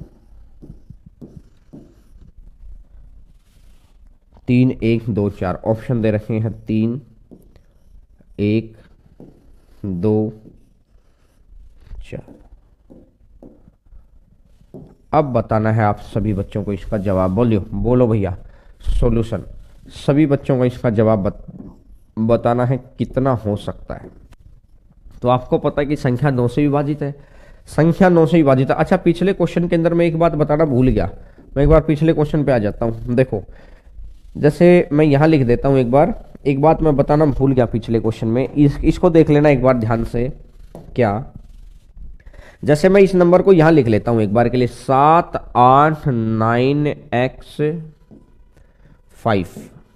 तीन एक दो चार ऑप्शन दे रखे हैं, तीन एक दो चार। अब बताना है आप सभी बच्चों को इसका जवाब। बोलियो बोलो भैया सॉल्यूशन। सभी बच्चों को इसका जवाब बत, बताना है कितना हो सकता है। तो आपको पता है कि संख्या नौ से विभाजित है, संख्या नौ से विभाजित है। अच्छा, पिछले क्वेश्चन के अंदर मैं एक बात बताना भूल गया, मैं एक बार पिछले क्वेश्चन पे आ जाता हूं। देखो, जैसे मैं यहां लिख देता हूं, एक बार एक बात मैं बताना भूल गया पिछले क्वेश्चन में, इस, इसको देख लेना एक बार ध्यान से। क्या, जैसे मैं इस नंबर को यहां लिख लेता हूं एक बार के लिए, सात आठ nine X five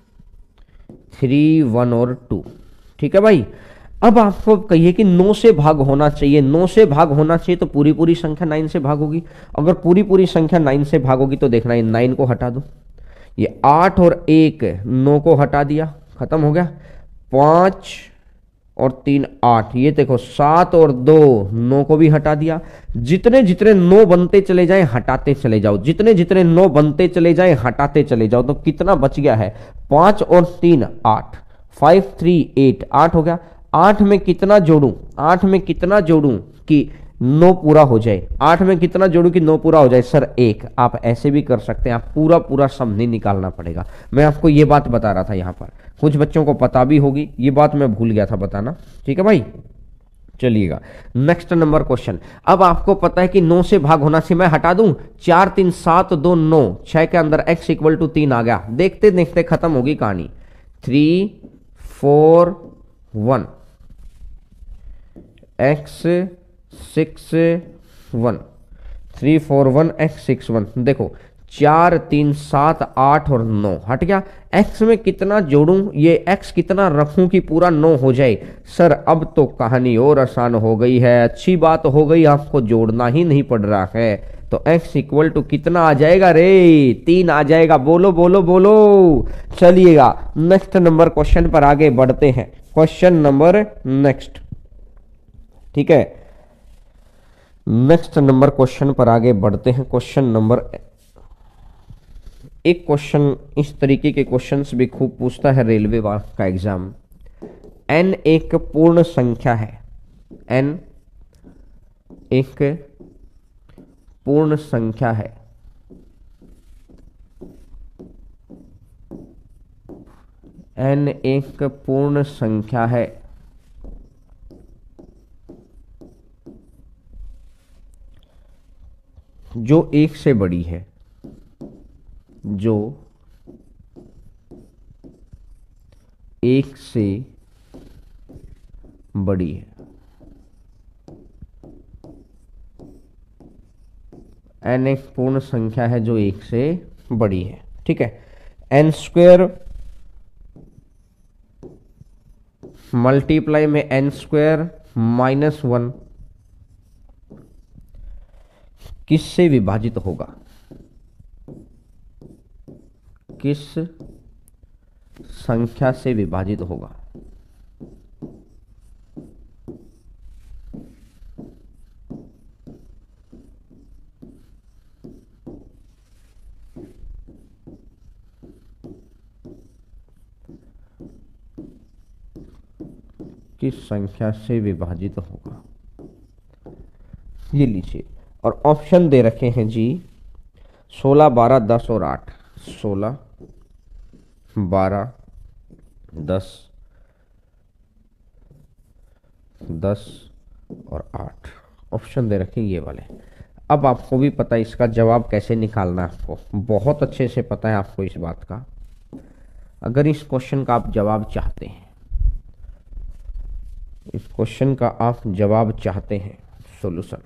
three one और टू। ठीक है भाई, अब आपको कहिए कि नौ से भाग होना चाहिए, नौ से भाग होना चाहिए तो पूरी पूरी संख्या नाइन से भाग होगी। अगर पूरी पूरी संख्या नाइन से भाग होगी तो देखना, ये नाइन को हटा दो, ये आठ और एक नौ को हटा दिया, खत्म हो गया। पांच और तीन आठ, ये देखो सात और दो नौ को भी हटा दिया। जितने जितने नौ बनते चले जाए हटाते चले जाओ, जितने जितने नौ बनते चले जाए हटाते चले जाओ। तो कितना बच गया है, पांच और तीन आठ, फाइव थ्री एट, आठ हो गया। आठ में कितना जोड़ूं, आठ में कितना जोड़ूं कि नौ पूरा हो जाए, आठ में कितना जोड़ूं कि नौ पूरा हो जाए। सर एक, आप ऐसे भी कर सकते हैं, आप पूरा पूरा सम नहीं निकालना पड़ेगा। मैं आपको ये बात बता रहा था, यहां पर कुछ बच्चों को पता भी होगी, ये बात मैं भूल गया था बताना। ठीक है भाई, चलिएगा नेक्स्ट नंबर क्वेश्चन। अब आपको पता है कि नौ से भाग होना चाहिए, मैं हटा दूं, चार तीन सात दो नौ, छह के अंदर x इक्वल टू तीन आ गया। देखते देखते खत्म होगी कहानी। Three four one X six one, three four one X six one. देखो चार तीन सात आठ और नौ हट गया। x में कितना जोड़ूं, ये x कितना रखूं कि पूरा नौ हो जाए। सर अब तो कहानी और आसान हो गई है, अच्छी बात हो गई, आपको जोड़ना ही नहीं पड़ रहा है। तो x इक्वल टू कितना आ जाएगा रे, तीन आ जाएगा। बोलो बोलो बोलो। चलिएगा नेक्स्ट नंबर क्वेश्चन पर आगे बढ़ते हैं। क्वेश्चन नंबर नेक्स्ट, ठीक है, नेक्स्ट नंबर क्वेश्चन पर आगे बढ़ते हैं। क्वेश्चन नंबर, एक क्वेश्चन इस तरीके के क्वेश्चंस भी खूब पूछता है रेलवे का एग्जाम। n एक पूर्ण संख्या है, n एक पूर्ण संख्या है, n एक पूर्ण संख्या है। जो एक से बड़ी है, जो एक से बड़ी है। n एक पूर्ण संख्या है जो एक से बड़ी है। ठीक है, एन स्क्वायर मल्टीप्लाई में एन स्क्वायर माइनस वन किससे विभाजित होगा, किस संख्या से विभाजित होगा। किस संख्या से विभाजित होगा, ये लीजिए। और ऑप्शन दे रखे हैं जी सोलह, बारह, दस और आठ। सोलह, बारह, दस, दस और आठ ऑप्शन दे रखे ये वाले। अब आपको भी पता है इसका जवाब कैसे निकालना है, आपको बहुत अच्छे से पता है आपको इस बात का। अगर इस क्वेश्चन का आप जवाब चाहते हैं, इस क्वेश्चन का आप जवाब चाहते हैं, सॉल्यूशन,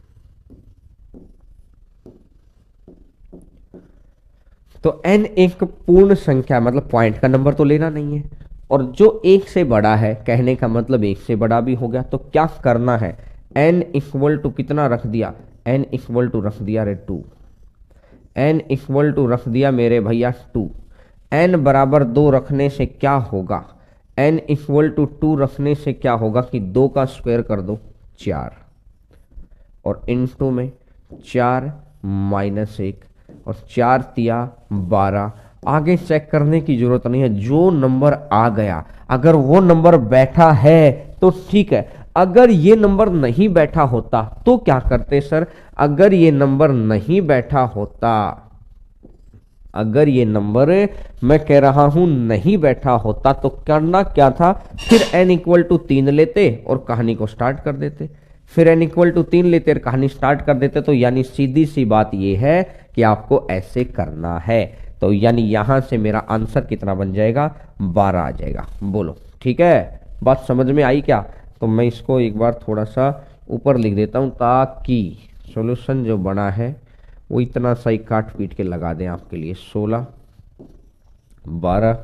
तो n एक पूर्ण संख्या, मतलब पॉइंट का नंबर तो लेना नहीं है, और जो एक से बड़ा है, कहने का मतलब एक से बड़ा भी हो गया, तो क्या करना है, n इक्वल टू कितना रख दिया, n इक्वल टू रख दिया रे टू, n इक्वल टू रख दिया मेरे भैया टू। n बराबर दो रखने से क्या होगा, n इक्वल टू टू रखने से क्या होगा कि दो का स्क्वायर कर दो चार, और इनटू में चार माइनस एक, और चार तिया बारह। आगे चेक करने की जरूरत नहीं है, जो नंबर आ गया, अगर वो नंबर बैठा है तो ठीक है, अगर ये नंबर नहीं बैठा होता तो क्या करते सर, अगर ये नंबर नहीं बैठा होता, अगर ये नंबर मैं कह रहा हूं नहीं बैठा होता तो करना क्या था, फिर n इक्वल टू तीन लेते और कहानी को स्टार्ट कर देते, फिर n इक्वल टू तीन लेते और कहानी स्टार्ट कर देते। तो यानी सीधी सी बात ये है कि आपको ऐसे करना है। तो यानी यहां से मेरा आंसर कितना बन जाएगा, बारह आ जाएगा। बोलो ठीक है, बात समझ में आई क्या। तो मैं इसको एक बार थोड़ा सा ऊपर लिख देता हूं ताकि सॉल्यूशन जो बना है वो इतना सही काट पीट के लगा दें आपके लिए। सोलह, बारह,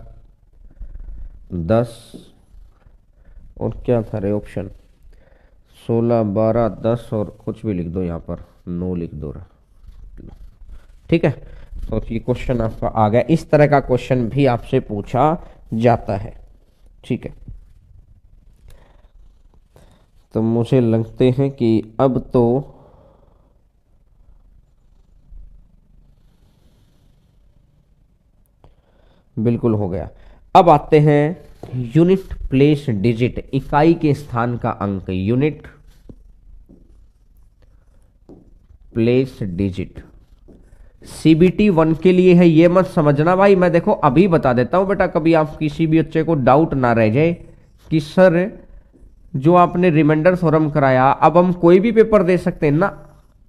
दस और क्या था रे ऑप्शन, सोलह, बारह, दस और कुछ भी लिख दो, यहाँ पर नौ लिख दो। ठीक है, तो ये क्वेश्चन आपका आ गया। इस तरह का क्वेश्चन भी आपसे पूछा जाता है। ठीक है, तो मुझे लगते हैं कि अब तो बिल्कुल हो गया। अब आते हैं यूनिट प्लेस डिजिट, इकाई के स्थान का अंक, unit place digit. CBT one के लिए है, ये मत समझना भाई, मैं देखो अभी बता देता हूं बेटा, कभी आप किसी भी बच्चे को डाउट ना रह जाए कि सर जो आपने रिमाइंडर थ्योरम कराया अब हम कोई भी पेपर दे सकते हैं ना।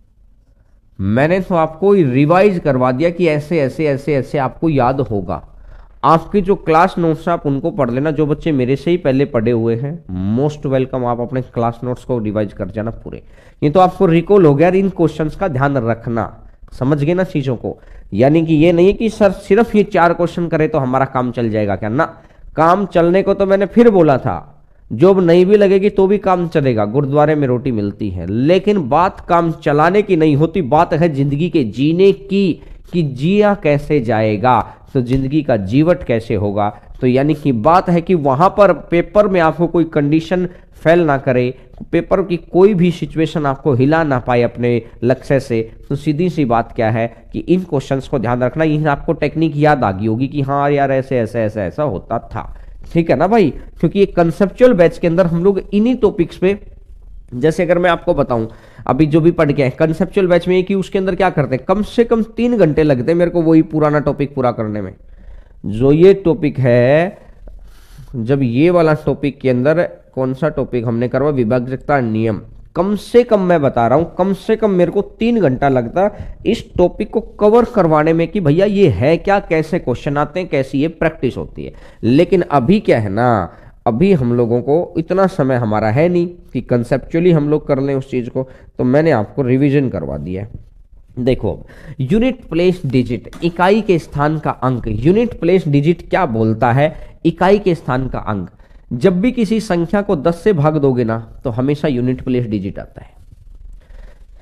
मैंने तो आपको रिवाइज करवा दिया कि ऐसे ऐसे ऐसे ऐसे आपको याद होगा। आपके जो क्लास नोट्स आप उनको पढ़ लेना, जो बच्चे मेरे से ही पहले पढ़े हुए हैं मोस्ट वेलकम, आप अपने क्लास नोट्स को रिवाइज कर जाना पूरे। ये तो आपको रिकॉल हो गया, इन क्वेश्चंस का ध्यान रखना, समझ गए ना चीजों को। यानी कि ये नहीं है कि सर सिर्फ ये चार क्वेश्चन करे तो हमारा काम चल जाएगा, क्या ना, काम चलने को तो मैंने फिर बोला था, जॉब नहीं भी लगेगी तो भी काम चलेगा, गुरुद्वारे में रोटी मिलती है, लेकिन बात काम चलाने की नहीं होती, बात है जिंदगी के जीने की, कि जिया कैसे जाएगा, तो जिंदगी का जीवट कैसे होगा। तो यानी कि बात है कि वहां पर पेपर में आपको कोई कंडीशन फेल ना करे, पेपर की कोई भी सिचुएशन आपको हिला ना पाए अपने लक्ष्य से। तो सीधी सी बात क्या है कि इन क्वेश्चंस को ध्यान रखना, यही आपको टेक्निक याद आ गई होगी कि हाँ यार ऐसे ऐसे ऐसा ऐसा होता था। ठीक है ना भाई, क्योंकि ये कंसेप्चुअल बैच के अंदर हम लोग इन्हीं टॉपिक्स पे, जैसे अगर मैं आपको बताऊं अभी जो भी पढ़ के है कंसेप्चुअल बैच में, कि उसके अंदर क्या करते हैं, कम से कम तीन घंटे लगते हैं मेरे को वही पुराना टॉपिक पूरा करने में। जो ये टॉपिक है, जब ये वाला टॉपिक के अंदर कौन सा टॉपिक हमने करवा, विभाज्यता नियम, कम से कम मैं बता रहा हूं, कम से कम मेरे को तीन घंटा लगता इस टॉपिक को कवर करवाने में कि भैया ये है क्या, कैसे क्वेश्चन आते हैं, कैसी ये प्रैक्टिस होती है। लेकिन अभी क्या है ना, अभी हम लोगों को इतना समय हमारा है नहीं कि कंसेप्चुअली हम लोग कर लें उस चीज को, तो मैंने आपको रिवीजन करवा दिया है। देखो अब यूनिट प्लेस डिजिट, इकाई के स्थान का अंक। यूनिट प्लेस डिजिट क्या बोलता है, इकाई के स्थान का अंक। जब भी किसी संख्या को दस से भाग दोगे ना तो हमेशा यूनिट प्लेस डिजिट आता है।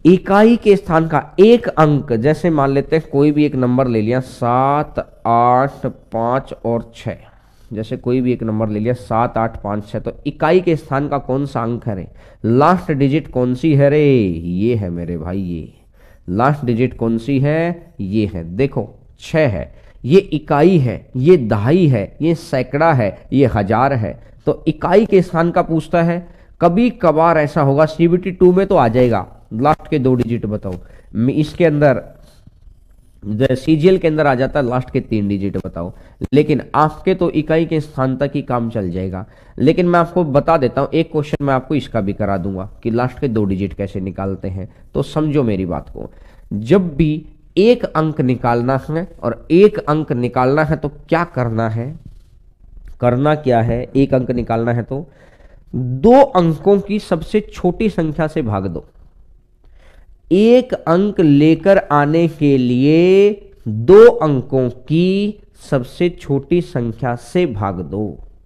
इकाई के स्थान का एक अंक, जैसे मान लेते हैं कोई भी एक नंबर ले लिया सात आठ पाँच और छः, जैसे कोई भी एक नंबर ले लिया सात आठ पाँच छः, तो इकाई के स्थान का कौन सा अंक है रे, लास्ट डिजिट कौन सी है रे, ये है मेरे भाई, ये लास्ट डिजिट कौन सी है, ये है, देखो छः है, ये इकाई है, ये दहाई है, ये सैकड़ा है, ये हजार है, तो इकाई के स्थान का पूछता है। कभी कभार ऐसा होगा सीबीटी टू में तो आ जाएगा लास्ट के दो डिजिट बताओ, इसके अंदर सीजीएल के अंदर आ जाता है लास्ट के तीन डिजिट बताओ, लेकिन आपके तो इकाई के स्थान तक ही काम चल जाएगा। लेकिन मैं आपको बता देता हूं, एक क्वेश्चन मैं आपको इसका भी करा दूंगा कि लास्ट के दो डिजिट कैसे निकालते हैं, तो समझो मेरी बात को। जब भी एक अंक निकालना है और एक अंक निकालना है तो क्या करना है, करना क्या है, एक अंक निकालना है तो दो अंकों की सबसे छोटी संख्या से भाग दो। एक अंक लेकर आने के लिए दो अंकों की सबसे छोटी संख्या से भाग दो।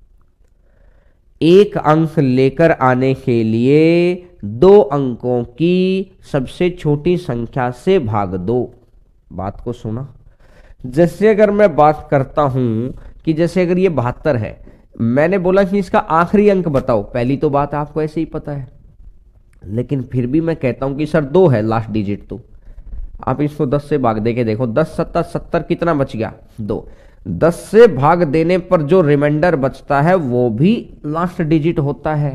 एक अंक लेकर आने के लिए दो अंकों की सबसे छोटी संख्या से भाग दो। बात को सुना। जैसे अगर मैं बात करता हूं कि जैसे अगर ये बहत्तर है, मैंने बोला कि इसका आखिरी अंक बताओ, पहली तो बात आपको ऐसे ही पता है, लेकिन फिर भी मैं कहता हूं कि सर दो है लास्ट डिजिट, तो आप इसको दस से भाग दे के देखो, दस सत्तर सत्तर कितना बच गया, दो। दस से भाग देने पर जो रिमाइंडर बचता है वो भी लास्ट डिजिट होता है।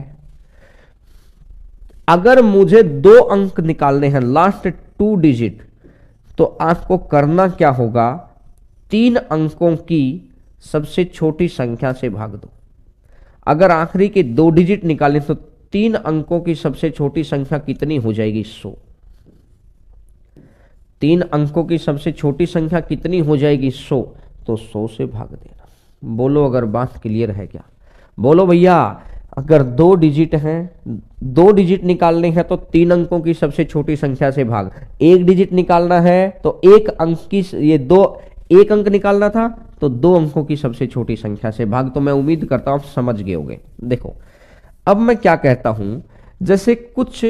अगर मुझे दो अंक निकालने हैं लास्ट टू डिजिट, तो आपको करना क्या होगा, तीन अंकों की सबसे छोटी संख्या से भाग दो। अगर आखिरी के दो डिजिट निकालें तो तीन अंकों की सबसे छोटी संख्या कितनी हो जाएगी, सौ। तीन अंकों की सबसे छोटी संख्या कितनी हो जाएगी, सौ, तो सौ से भाग देना। बोलो अगर बात क्लियर है क्या, बोलो भैया। अगर दो डिजिट हैं, दो डिजिट निकालने हैं तो तीन अंकों की सबसे छोटी संख्या से भाग, एक डिजिट निकालना है तो एक अंक की, ये दो, एक अंक निकालना था तो दो अंकों की सबसे छोटी संख्या से भाग। तो मैं उम्मीद करता हूं आप समझ गए होंगे। देखो अब मैं क्या कहता हूं, जैसे कुछ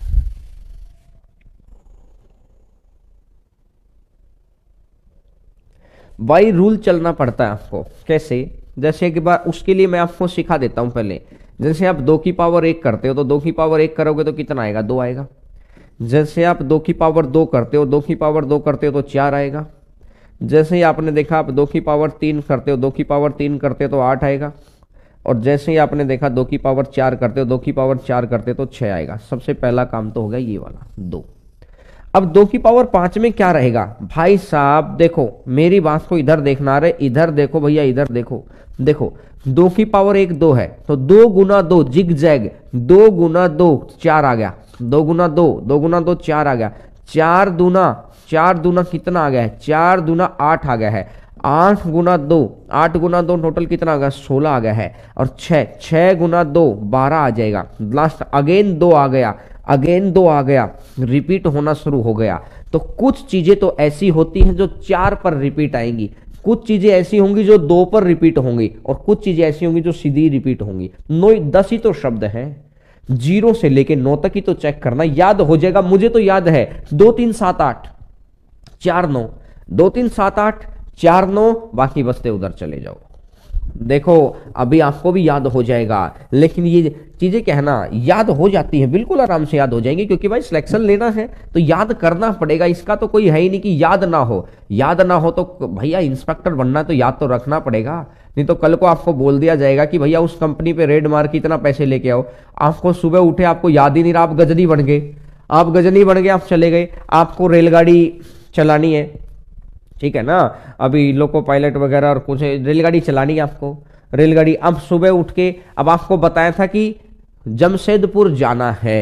बाई रूल चलना पड़ता है आपको। कैसे, जैसे एक बार उसके लिए मैं आपको सिखा देता हूं पहले। जैसे आप दो की पावर एक करते हो तो दो की पावर एक करोगे तो कितना आएगा, दो आएगा। जैसे आप दो की पावर दो करते हो, दो की पावर दो करते हो तो चार आएगा। जैसे ही आपने देखा आप दो की पावर तीन करते हो, दो की पावर तीन करते हो तो आठ आएगा। और जैसे ही आपने देखा दो की पावर चार करते हो, दो की पावर चार करते हो तो छह आएगा। सबसे पहला काम तो हो गया ये वाला, दो। अब दो की पावर पांच में क्या रहेगा भाई साहब, देखो मेरी बात को इधर देखना, रहे इधर देखो भैया, इधर देखो। देखो दो की पावर एक दो है तो दो गुना दो जिग जैग, दो गुना दो चार आ गया, दो गुना दो, दो गुना दो चार आ गया, चार दूना, चार दूना कितना आ गया है, चार दूना आठ आ गया है, आठ गुना दो, आठ गुना दो टोटल कितना आ गया, सोलह आ गया है। और छह, छह गुना दो बारह आ जाएगा। लास्ट अगेन दो आ गया, अगेन दो आ गया, रिपीट होना शुरू हो गया। तो कुछ चीजें तो ऐसी होती हैं जो चार पर रिपीट आएंगी, कुछ चीजें ऐसी होंगी जो दो पर रिपीट होंगी, और कुछ चीजें ऐसी होंगी जो सीधी रिपीट होंगी। नौ दस ही तो शब्द हैं, जीरो से लेके नौ तक ही तो चेक करना, याद हो जाएगा। मुझे तो याद है दो तीन सात आठ चार नौ, दो तीन सात आठ चार नौ, बाकी बसते उधर चले जाओ। देखो अभी आपको भी याद हो जाएगा, लेकिन ये चीजें कहना याद हो जाती है, बिल्कुल आराम से याद हो जाएंगे, क्योंकि भाई सिलेक्शन लेना है तो याद करना पड़ेगा। इसका तो कोई है ही नहीं कि याद ना हो, याद ना हो तो भैया इंस्पेक्टर बनना तो याद तो रखना पड़ेगा, नहीं तो कल को आपको बोल दिया जाएगा कि भैया उस कंपनी पे रेड मार के इतना पैसे लेके आओ। आपको सुबह उठे आपको याद ही नहीं रहा, आप गजनी बन गए, आप गजनी बन गए, आप चले गए, आपको रेलगाड़ी चलानी है, ठीक है ना, अभी लोको पायलट वगैरह और कुछ रेलगाड़ी चलानी है आपको, रेलगाड़ी। अब सुबह उठ के अब आपको बताया था कि जमशेदपुर जाना है,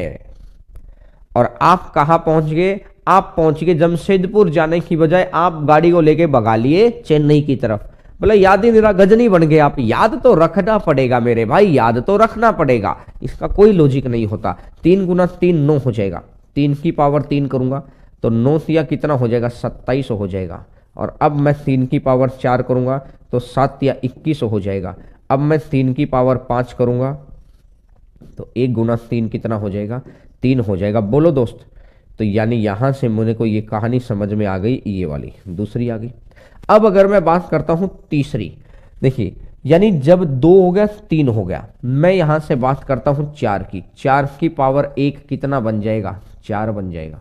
और आप कहां पहुंच गए, आप पहुंच गए जमशेदपुर जाने की बजाय आप गाड़ी को लेके भगा लिए चेन्नई की तरफ। बोले याद ही नहीं रहा, गजनी बन गए आप। याद तो रखना पड़ेगा मेरे भाई, याद तो रखना पड़ेगा, इसका कोई लॉजिक नहीं होता। तीन गुना तीन नौ हो जाएगा, तीन की पावर तीन करूंगा तो नौ या कितना हो जाएगा, सत्ताईस हो जाएगा। और अब मैं तीन की पावर चार करूंगा तो सात या इक्कीस हो जाएगा। अब मैं तीन की पावर पाँच करूंगा तो एक गुना तीन कितना हो जाएगा, तीन हो जाएगा। बोलो दोस्त तो यानी यहां से मुझे को ये कहानी समझ में आ गई, ये वाली दूसरी आ गई। अब अगर मैं बात करता हूं तीसरी, देखिए यानी जब दो हो गया तीन हो गया, मैं यहां से बात करता हूं चार की, चार की पावर एक कितना बन जाएगा, चार बन जाएगा।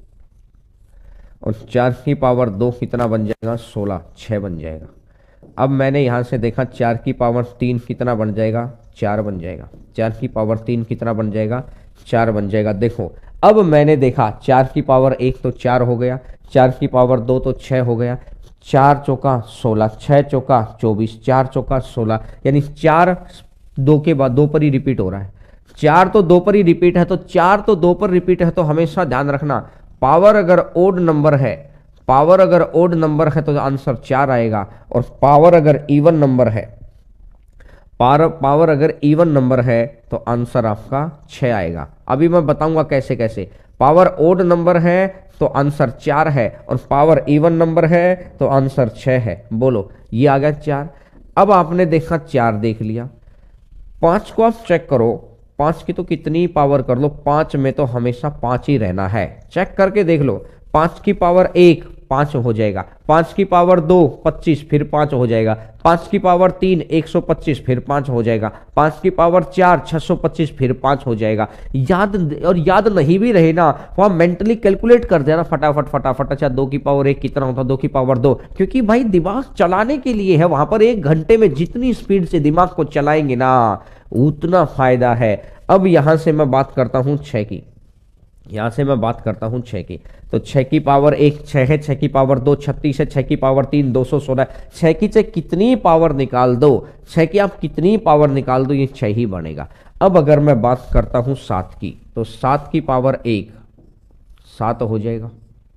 और चार की पावर दो कितना बन जाएगा, सोलह, छह बन जाएगा। अब मैंने यहां से देखा चार की पावर तीन कितना बन जाएगा, चार बन जाएगा। चार की पावर तीन कितना बन जाएगा, चार बन जाएगा। देखो अब मैंने देखा चार की पावर एक तो चार हो गया, चार की पावर दो तो छह हो गया, चार चौका सोलह, छह चौका चौबीस, चार चौका सोलह, यानी चार दो के बाद दो पर ही रिपीट हो रहा है। चार तो दो पर ही रिपीट है, तो चार तो दो पर रिपीट है, तो हमेशा ध्यान रखना पावर अगर ओड नंबर है, पावर अगर ओड नंबर है तो आंसर चार आएगा, और पावर अगर इवन नंबर है, पावर पावर अगर इवन नंबर है तो आंसर आपका छह आएगा। अभी मैं बताऊंगा कैसे कैसे। पावर ओड नंबर है तो आंसर चार है, और पावर इवन नंबर है तो आंसर छह है। बोलो, ये आ गया चार। अब आपने देखा चार देख लिया, पांच को आप चेक करो, पांच की तो कितनी पावर कर लो, पांच में तो हमेशा पांच ही रहना है। चेक करके देख लो, पांच की पावर एक पांच हो जाएगा, पांच की पावर दो पच्चीस फिर पांच हो जाएगा, पांच की पावर तीन एक सौ पच्चीस फिर पांच हो जाएगा, पांच की पावर चार छह सौ पच्चीस फिर पांच हो जाएगा। याद, और याद नहीं भी रहे ना, वहां मेंटली कैलकुलेट कर देना फटाफट फटाफट। अच्छा दो की पावर एक कितना होता, दो की पावर दो, क्योंकि भाई दिमाग चलाने के लिए है, वहां पर एक घंटे में जितनी स्पीड से दिमाग को चलाएंगे ना उतना फायदा है। अब यहां से मैं बात करता हूं छह की, यहां से मैं बात करता हूं छह की, तो छह की पावर एक छह है, छह की पावर दो छत्तीस है, छह की पावर तीन दो सौ सोलह। छह की से कितनी पावर निकाल दो, छह की आप कितनी पावर निकाल दो, ये छह ही बनेगा। अब अगर मैं बात करता हूं सात की, तो सात की पावर एक सात हो जाएगा,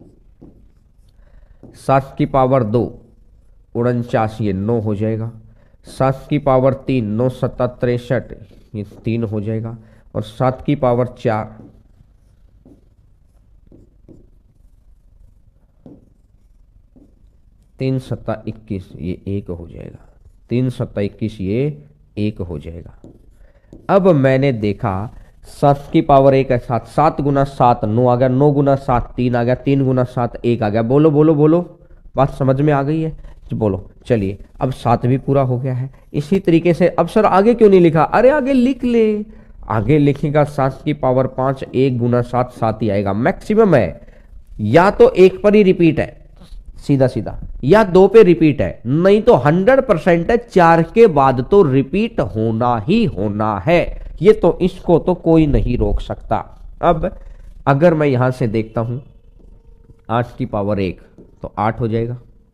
सात की पावर दो उनचास, ये नौ हो जाएगा, सात की पावर तीन नौ सत्ता तिरसठ, ये तीन हो जाएगा, और सात की पावर चार तीन सत्ता इक्कीस, ये एक हो जाएगा, तीन सत्ता इक्कीस, ये एक हो जाएगा। अब मैंने देखा सात की पावर एक है सात, सात गुना सात नौ आ गया, नौ गुना सात तीन आ गया, तीन गुना सात एक आ गया। बोलो बोलो बोलो, बात समझ में आ गई है? बोलो, चलिए अब सात भी पूरा हो गया है। इसी तरीके से अब सर आगे क्यों नहीं लिखा? अरे आगे लिख ले, आगे लिखेगा सात की पावर पांच, एक गुना सात सात ही आएगा। मैक्सिमम है, या तो एक पर ही रिपीट है सीधा सीधा, या दो पे रिपीट है, नहीं तो हंड्रेड परसेंट है चार के बाद तो रिपीट होना ही होना है। ये तो इसको तो कोई नहीं रोक सकता। अब अगर मैं यहां से देखता हूं आठ की पावर एक तो आठ हो जाएगा,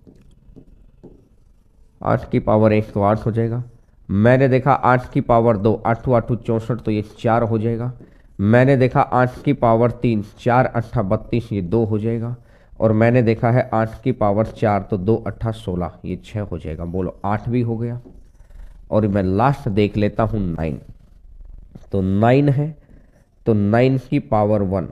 आठ की पावर एक तो आठ हो जाएगा। मैंने देखा आठ की पावर दो आठ आठ चौसठ, तो ये चार हो जाएगा। मैंने देखा आठ की पावर तीन चार अट्ठा बत्तीस, ये दो हो जाएगा। और मैंने देखा है आठ की पावर चार तो दो अट्ठा सोलह, ये छः हो जाएगा। बोलो, आठ भी हो गया। और मैं लास्ट देख लेता हूँ नाइन, तो नाइन है तो नाइन की पावर वन,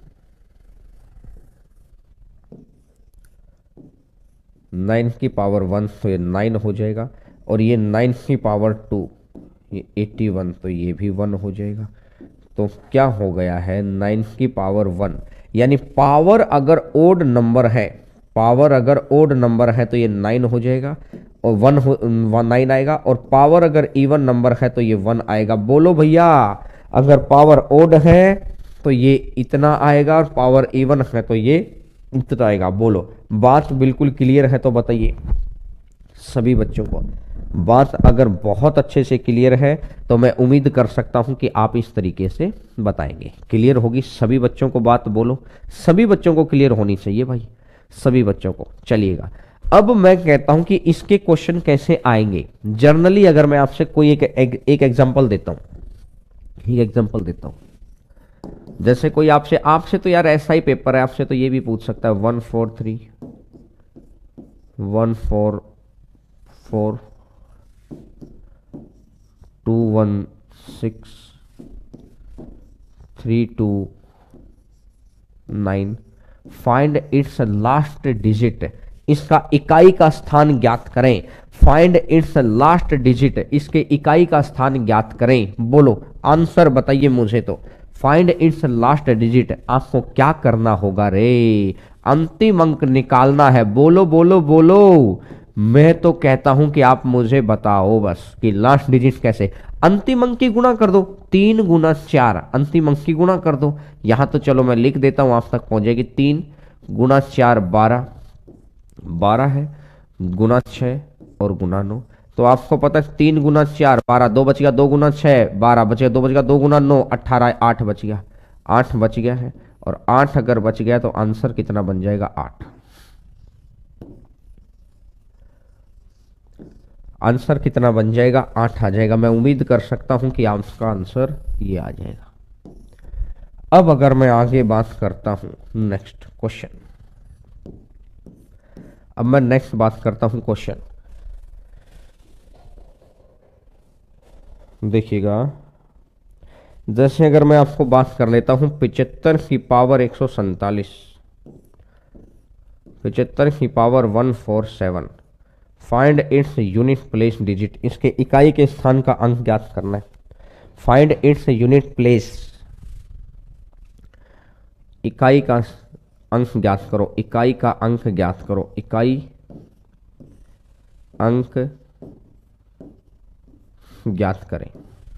नाइन की पावर वन तो ये नाइन हो जाएगा। और ये नाइन की पावर टू, ये एट्टी वन, तो ये भी वन हो जाएगा। तो क्या हो गया है, नाइन की पावर वन, यानी पावर अगर ओड नंबर है, पावर अगर ओड नंबर है तो ये नाइन हो जाएगा और वन हो वन नाइन आएगा। और पावर अगर इवन नंबर है तो ये वन आएगा। बोलो भैया, अगर पावर ओड है तो ये इतना आएगा और पावर इवन है तो ये इतना आएगा। बोलो, बात बिल्कुल क्लियर है तो बताइए सभी बच्चों को। बात अगर बहुत अच्छे से क्लियर है तो मैं उम्मीद कर सकता हूं कि आप इस तरीके से बताएंगे। क्लियर होगी सभी बच्चों को बात? बोलो, सभी बच्चों को क्लियर होनी चाहिए भाई, सभी बच्चों को। चलिएगा, अब मैं कहता हूं कि इसके क्वेश्चन कैसे आएंगे। जर्नली अगर मैं आपसे कोई एक एक एग्जांपल देता हूं, एक एग्जांपल देता हूं, जैसे कोई आपसे आपसे तो यार ऐसा ही पेपर है, आपसे तो ये भी पूछ सकता है one four three one four four two one six three two nine, find its last digit, इसका इकाई का स्थान ज्ञात करें। फाइंड इट्स लास्ट डिजिट, इसके इकाई का स्थान ज्ञात करें। बोलो आंसर बताइए मुझे। तो फाइंड इट्स लास्ट डिजिट। आपको क्या करना होगा रे? अंतिम अंक निकालना है। बोलो बोलो बोलो। मैं तो कहता हूं कि आप मुझे बताओ बस कि लास्ट डिजिट कैसे। अंतिम अंक की गुणा कर दो, तीन गुना चार, अंतिम अंक की गुणा कर दो। यहां तो चलो मैं लिख देता हूं, आप तक पहुंचेगी। तीन गुना चार बारह, बारह है, गुना छः और गुना नौ। तो आपको पता है तीन गुना चार बारह, दो बच गया, दो गुना छः बारह बच गया, दो बच गया, दो गुना नौ अट्ठारह, आठ बच गया, आठ बच गया है। और आठ अगर बच गया तो आंसर कितना बन जाएगा? आठ। आंसर कितना बन जाएगा? आठ आ जाएगा। मैं उम्मीद कर सकता हूं कि आपका आंसर ये आ जाएगा। अब अगर मैं आगे बात करता हूं नेक्स्ट क्वेश्चन, अब मैं नेक्स्ट बात करता हूं क्वेश्चन। देखिएगा, जैसे अगर मैं आपको बात कर लेता हूं पिचहत्तर की पावर एक सौ सैंतालीस, पिचहत्तर की power one four seven, find its unit place digit. इसके इकाई के स्थान का अंक ज्ञात करना है। फाइंड इट्स यूनिट प्लेस, इकाई का अंक ज्ञात करो, इकाई का अंक ज्ञात करो, इकाई अंक ज्ञात करें।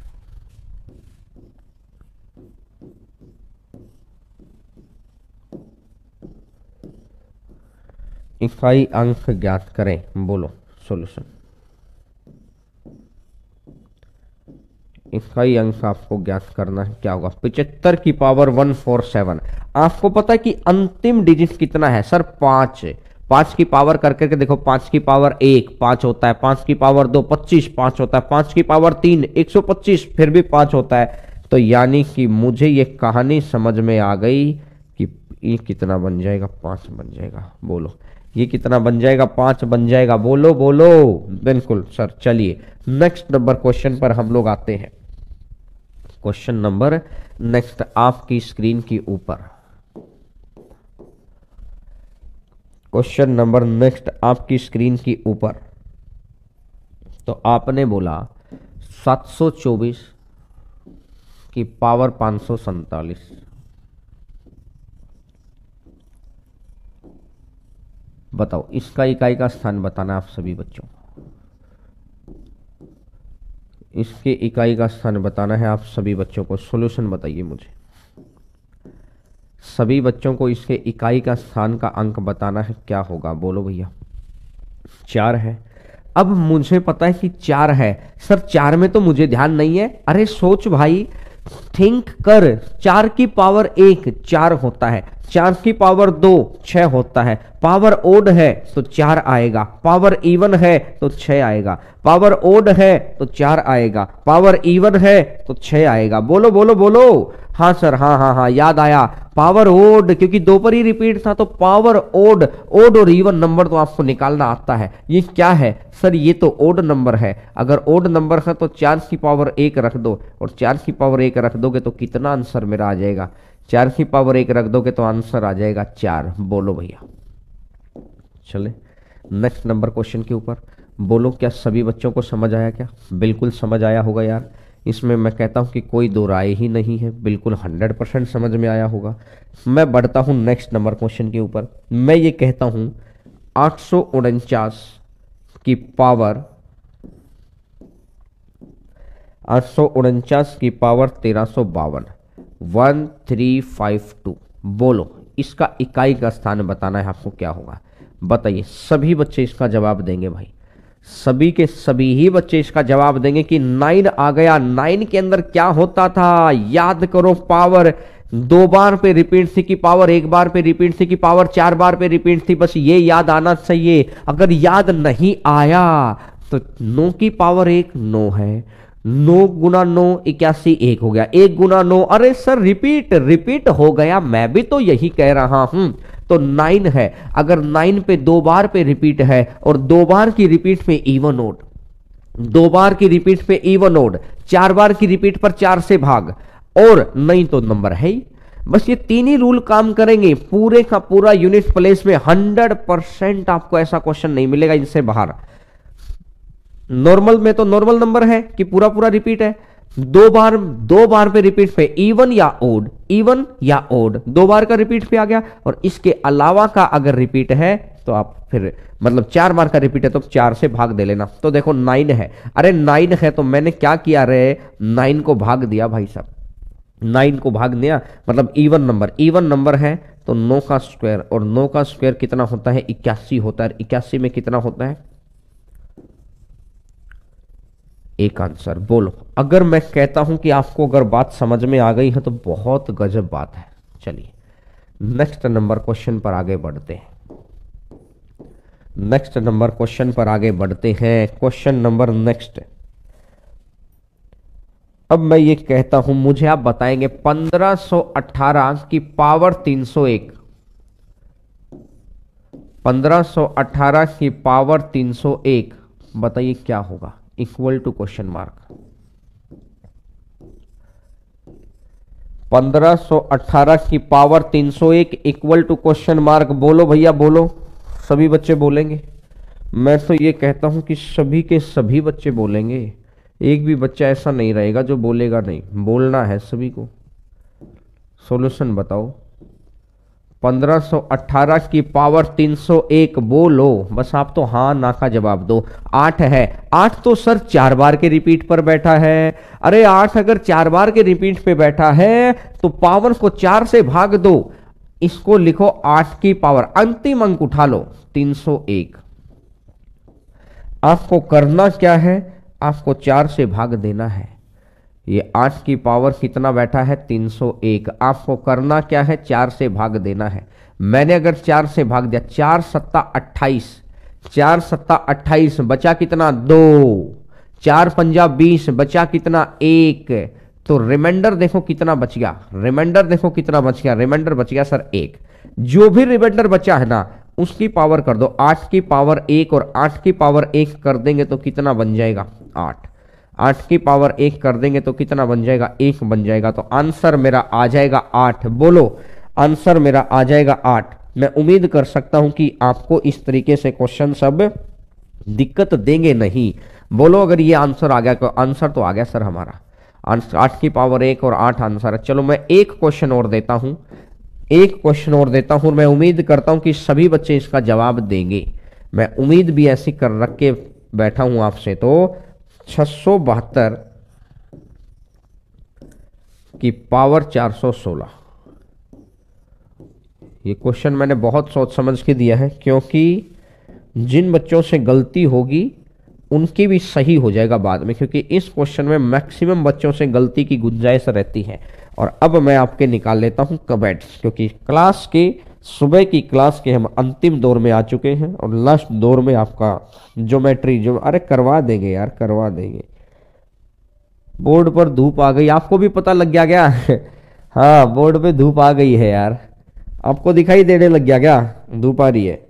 इकाई अंक ज्ञात करें। बोलो सॉल्यूशन। इकाई अंक आपको ज्ञात करना है, क्या होगा? पिचहत्तर की पावर वन फोर सेवन। आपको पता है कि अंतिम डिजिट कितना है सर? पांच। पांच की पावर करके के देखो, पांच की पावर एक पांच होता है, पांच की पावर दो पच्चीस पांच होता है, पांच की पावर तीन एक सौ पच्चीस फिर भी पांच होता है। तो यानी कि मुझे ये कहानी समझ में आ गई कि ये कितना बन जाएगा? पांच बन जाएगा। बोलो ये कितना बन जाएगा? पांच बन जाएगा। बोलो बोलो। बिल्कुल सर। चलिए नेक्स्ट नंबर क्वेश्चन पर हम लोग आते हैं। क्वेश्चन नंबर नेक्स्ट आपकी स्क्रीन के ऊपर, क्वेश्चन नंबर नेक्स्ट आपकी स्क्रीन के ऊपर। तो आपने बोला सात सौ चौबीस की पावर पांच सौ सैंतालीस। बताओ इसका इकाई का स्थान बताना आप सभी बच्चों। इसके इकाई का स्थान बताना है आप सभी बच्चों को। सॉल्यूशन बताइए मुझे। सभी बच्चों को इसके इकाई का स्थान का अंक बताना है। क्या होगा? बोलो भैया। चार है। अब मुझे पता है कि चार है सर, चार में तो मुझे ध्यान नहीं है। अरे सोच भाई, थिंक कर। चार की पावर एक चार होता है, चार की पावर दो छह होता है, पावर ओड है तो चार आएगा, पावर इवन है तो छह आएगा, पावर ओड है तो चार आएगा, पावर इवन है तो छह आएगा। बोलो बोलो बोलो। हाँ सर, हाँ हाँ हाँ याद आया, पावर ओड, क्योंकि दो पर ही रिपीट था तो पावर ओड। ओड और इवन नंबर तो आपको निकालना आता है। ये क्या है सर? ये तो ओड नंबर है। अगर ओड नंबर है तो चार की पावर एक रख दो, और चार की पावर एक रख दोगे तो कितना आंसर मेरा आ जाएगा? चार की पावर एक रख दोगे तो आंसर आ जाएगा चार। बोलो भैया। चले नेक्स्ट नंबर क्वेश्चन के ऊपर। बोलो क्या सभी बच्चों को समझ आया? क्या बिल्कुल समझ आया होगा यार। इसमें मैं कहता हूं कि कोई दो राय ही नहीं है, बिल्कुल हंड्रेड परसेंट समझ में आया होगा। मैं बढ़ता हूं नेक्स्ट नंबर क्वेश्चन के ऊपर। मैं ये कहता हूं आठ सौ उनचास की पावर आठ सौ उनचास की पावर तेरह सौ बावन, वन थ्री फाइव टू। बोलो इसका इकाई का स्थान बताना है आपको। क्या होगा बताइए। सभी बच्चे इसका जवाब देंगे भाई, सभी के सभी ही बच्चे इसका जवाब देंगे कि नाइन आ गया। नाइन के अंदर क्या होता था? याद करो, पावर दो बार पे रिपीट थी कि पावर एक बार पे रिपीट थी कि पावर चार बार पे रिपीट थी। बस ये याद आना चाहिए। अगर याद नहीं आया तो नौ की पावर एक नौ है, नौ गुना नौ इक्यासी, एक हो गया, एक गुना नौ। अरे सर रिपीट रिपीट हो गया, मैं भी तो यही कह रहा हूं। तो नाइन है। अगर नाइन पे दो बार पे रिपीट है और दो बार की रिपीट पे इवन ओड, दो बार की रिपीट पे इवन ओड, चार बार की रिपीट पर चार से भाग, और नहीं तो नंबर है ही। बस ये तीन ही रूल काम करेंगे। पूरे का पूरा यूनिट प्लेस में हंड्रेड परसेंट आपको ऐसा क्वेश्चन नहीं मिलेगा। इनसे बाहर नॉर्मल में तो नॉर्मल नंबर है कि पूरा पूरा रिपीट है, दो बार दो बार पे रिपीट पे, इवन या ओड, इवन या ओड दो बार का रिपीट पे आ गया, और इसके अलावा का अगर रिपीट है तो आप फिर मतलब चार बार का रिपीट है तो चार से भाग दे लेना। तो देखो नाइन है, अरे नाइन है तो मैंने क्या किया रे, नाइन को भाग दिया भाई साहब, नाइन को भाग दिया मतलब इवन नंबर, इवन नंबर है तो नौ का स्क्वायर, और नौ का स्क्वायर कितना होता है, इक्यासी होता है। इक्यासी में कितना होता है, एक आंसर। बोलो, अगर मैं कहता हूं कि आपको अगर बात समझ में आ गई है तो बहुत गजब बात है। चलिए नेक्स्ट नंबर क्वेश्चन पर आगे बढ़ते हैं, नेक्स्ट नंबर क्वेश्चन पर आगे बढ़ते हैं। क्वेश्चन नंबर नेक्स्ट, अब मैं ये कहता हूं, मुझे आप बताएंगे पंद्रह सौ अठारह की पावर तीन सौ एक, पंद्रह सौ अठारह की पावर तीन सौ एक, बताइए क्या होगा, इक्वल टू क्वेश्चन मार्क। पंद्रह सौ अठारह की पावर तीन सौ एक इक्वल टू क्वेश्चन मार्क। बोलो भैया बोलो, सभी बच्चे बोलेंगे। मैं तो ये कहता हूं कि सभी के सभी बच्चे बोलेंगे, एक भी बच्चा ऐसा नहीं रहेगा जो बोलेगा नहीं, बोलना है सभी को। सॉल्यूशन बताओ, पंद्रह सौ अठारह की पावर तीन सौ एक, बोलो बस, आप तो हाँ ना का जवाब दो। आठ है, आठ तो सर चार बार के रिपीट पर बैठा है। अरे आठ अगर चार बार के रिपीट पे बैठा है तो पावर को चार से भाग दो, इसको लिखो आठ की पावर, अंतिम अंक उठा लो तीन सौ एक। आपको करना क्या है, आपको चार से भाग देना है। ये आठ की पावर कितना बैठा है, तीन सौ एक। आपको करना क्या है, चार से भाग देना है। मैंने अगर चार से भाग दिया, चार सत्ता अट्ठाईस, चार सत्ता अट्ठाईस, बचा कितना, दो, चार पंजा बीस, बचा कितना, एक। तो रिमाइंडर देखो कितना बच गया, रिमाइंडर देखो कितना बच गया, रिमाइंडर बच गया सर एक। जो भी रिमाइंडर बचा है ना उसकी पावर कर दो, आठ की पावर एक और आठ की पावर एक कर देंगे तो कितना बन जाएगा, आठ। आठ की पावर एक कर देंगे तो कितना बन जाएगा, एक बन जाएगा। तो आंसर मेरा आ जाएगा आठ। बोलो, आंसर मेरा आ जाएगा आठ। मैं उम्मीद कर सकता हूं कि आपको इस तरीके से क्वेश्चन सब दिक्कत देंगे नहीं। बोलो अगर ये आंसर आ गया तो आंसर तो आ गया सर हमारा, आठ की पावर एक और आठ आंसर है। चलो मैं एक क्वेश्चन और देता हूं, एक क्वेश्चन और देता हूं। मैं उम्मीद करता हूं कि सभी बच्चे इसका जवाब देंगे, मैं उम्मीद भी ऐसी कर रख के बैठा हूं आपसे। तो छह सौ बहत्तर की पावर चार सौ सोलह, ये क्वेश्चन मैंने बहुत सोच समझ के दिया है, क्योंकि जिन बच्चों से गलती होगी उनकी भी सही हो जाएगा बाद में, क्योंकि इस क्वेश्चन में मैक्सिमम बच्चों से गलती की गुंजाइश रहती है। और अब मैं आपके निकाल लेता हूं कमेंट्स, क्योंकि क्लास के सुबह की क्लास के हम अंतिम दौर में आ चुके हैं और लास्ट दौर में आपका ज्योमेट्री जो, अरे करवा देंगे यार, करवा देंगे। बोर्ड पर धूप आ गई, आपको भी पता लग गया क्या? हाँ बोर्ड पे धूप आ गई है यार, आपको दिखाई देने लग गया क्या धूप आ रही है?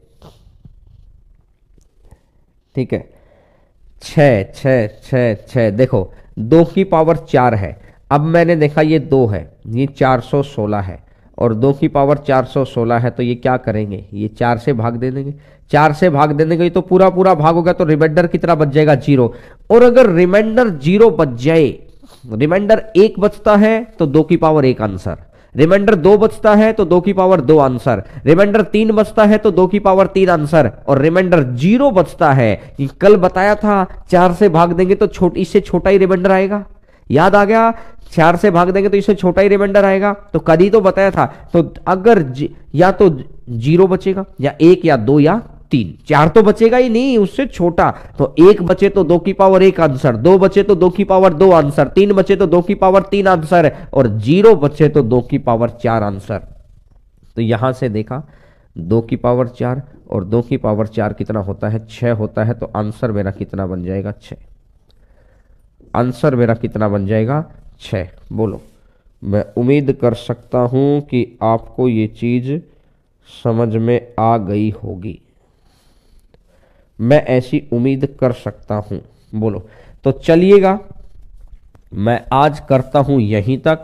ठीक है, छ छ छ छ, देखो दो की पावर चार है। अब मैंने देखा ये दो है, ये चार सौ सोलह है, और दो की पावर चार सौ सोलह है, तो ये क्या करेंगे, ये चार से भाग दे देंगे। चार से भाग दे देंगे तो पूरा पूरा भाग होगा, तो रिमाइंडर कितना बच जाएगा, जीरो। और अगर रिमाइंडर जीरो बच जाए, रिमाइंडर एक बचता है तो दो की पावर एक आंसर, रिमाइंडर दो बचता है तो दो की पावर दो आंसर, रिमाइंडर तीन बचता है तो दो की पावर तीन आंसर, और रिमाइंडर जीरो बचता है, कल बताया था चार से भाग देंगे तो छोटी इससे छोटा ही रिमाइंडर आएगा, याद आ गया? चार से भाग देंगे तो इससे छोटा ही रिमाइंडर आएगा, तो कल ही तो बताया था। तो अगर या तो जीरो बचेगा या एक या दो या तीन, चार तो बचेगा ही नहीं, उससे छोटा। तो एक बचे तो दो की पावर एक आंसर, दो बचे तो दो की पावर दो आंसर, तीन बचे तो दो की पावर तीन आंसर, और जीरो बचे तो दो की पावर चार आंसर। तो यहां से देखा दो की पावर चार और दो की पावर चार कितना होता है, छह होता है। तो आंसर मेरा कितना बन जाएगा, छह। आंसर मेरा कितना बन जाएगा, छह। बोलो, मैं उम्मीद कर सकता हूं कि आपको ये चीज समझ में आ गई होगी, मैं ऐसी उम्मीद कर सकता हूं। बोलो, तो चलिएगा मैं आज करता हूं यहीं तक,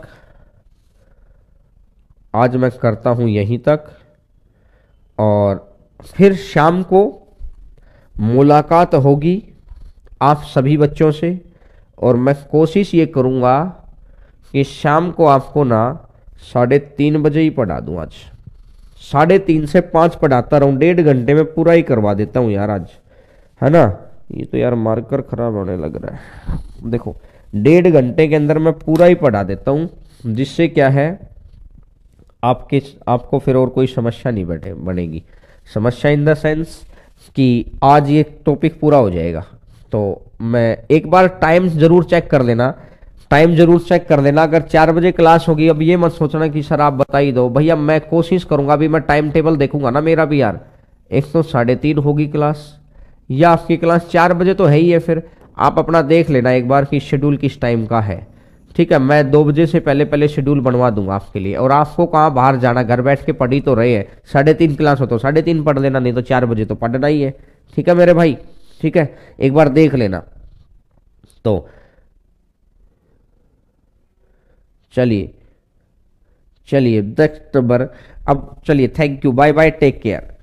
आज मैं करता हूं यहीं तक, और फिर शाम को मुलाकात होगी आप सभी बच्चों से, और मैं कोशिश ये करूँगा कि शाम को आपको ना साढ़े तीन बजे ही पढ़ा दूँ आज। साढ़े तीन से पाँच पढ़ाता रहूँ, डेढ़ घंटे में पूरा ही करवा देता हूँ यार आज, है ना। ये तो यार मार्कर खराब होने लग रहा है। देखो डेढ़ घंटे के अंदर मैं पूरा ही पढ़ा देता हूँ, जिससे क्या है आपके आपको फिर और कोई समस्या नहीं बैठे बनेगी। समस्या इन द सेंस कि आज ये टॉपिक पूरा हो जाएगा। तो मैं एक बार टाइम जरूर चेक कर लेना, टाइम जरूर चेक कर लेना। अगर चार बजे क्लास होगी, अब ये मत सोचना कि सर आप बता ही दो, भैया मैं कोशिश करूंगा, अभी मैं टाइम टेबल देखूंगा ना मेरा भी यार। एक तो साढ़े तीन होगी क्लास, या आपकी क्लास चार बजे तो है ही है, फिर आप अपना देख लेना एक बार कि शेड्यूल किस टाइम का है, ठीक है। मैं दो बजे से पहले पहले शेड्यूल बनवा दूंगा आपके लिए। और आपको कहाँ बाहर जाना, घर बैठ के पढ़ ही तो रहे हैं। साढ़े तीन क्लास हो तो साढ़े तीन पढ़ लेना, नहीं तो चार बजे तो पढ़ना ही है, ठीक है मेरे भाई, ठीक है। एक बार देख लेना। तो चलिए चलिए नेक्स्ट नंबर। अब चलिए, thank you, bye bye, take care.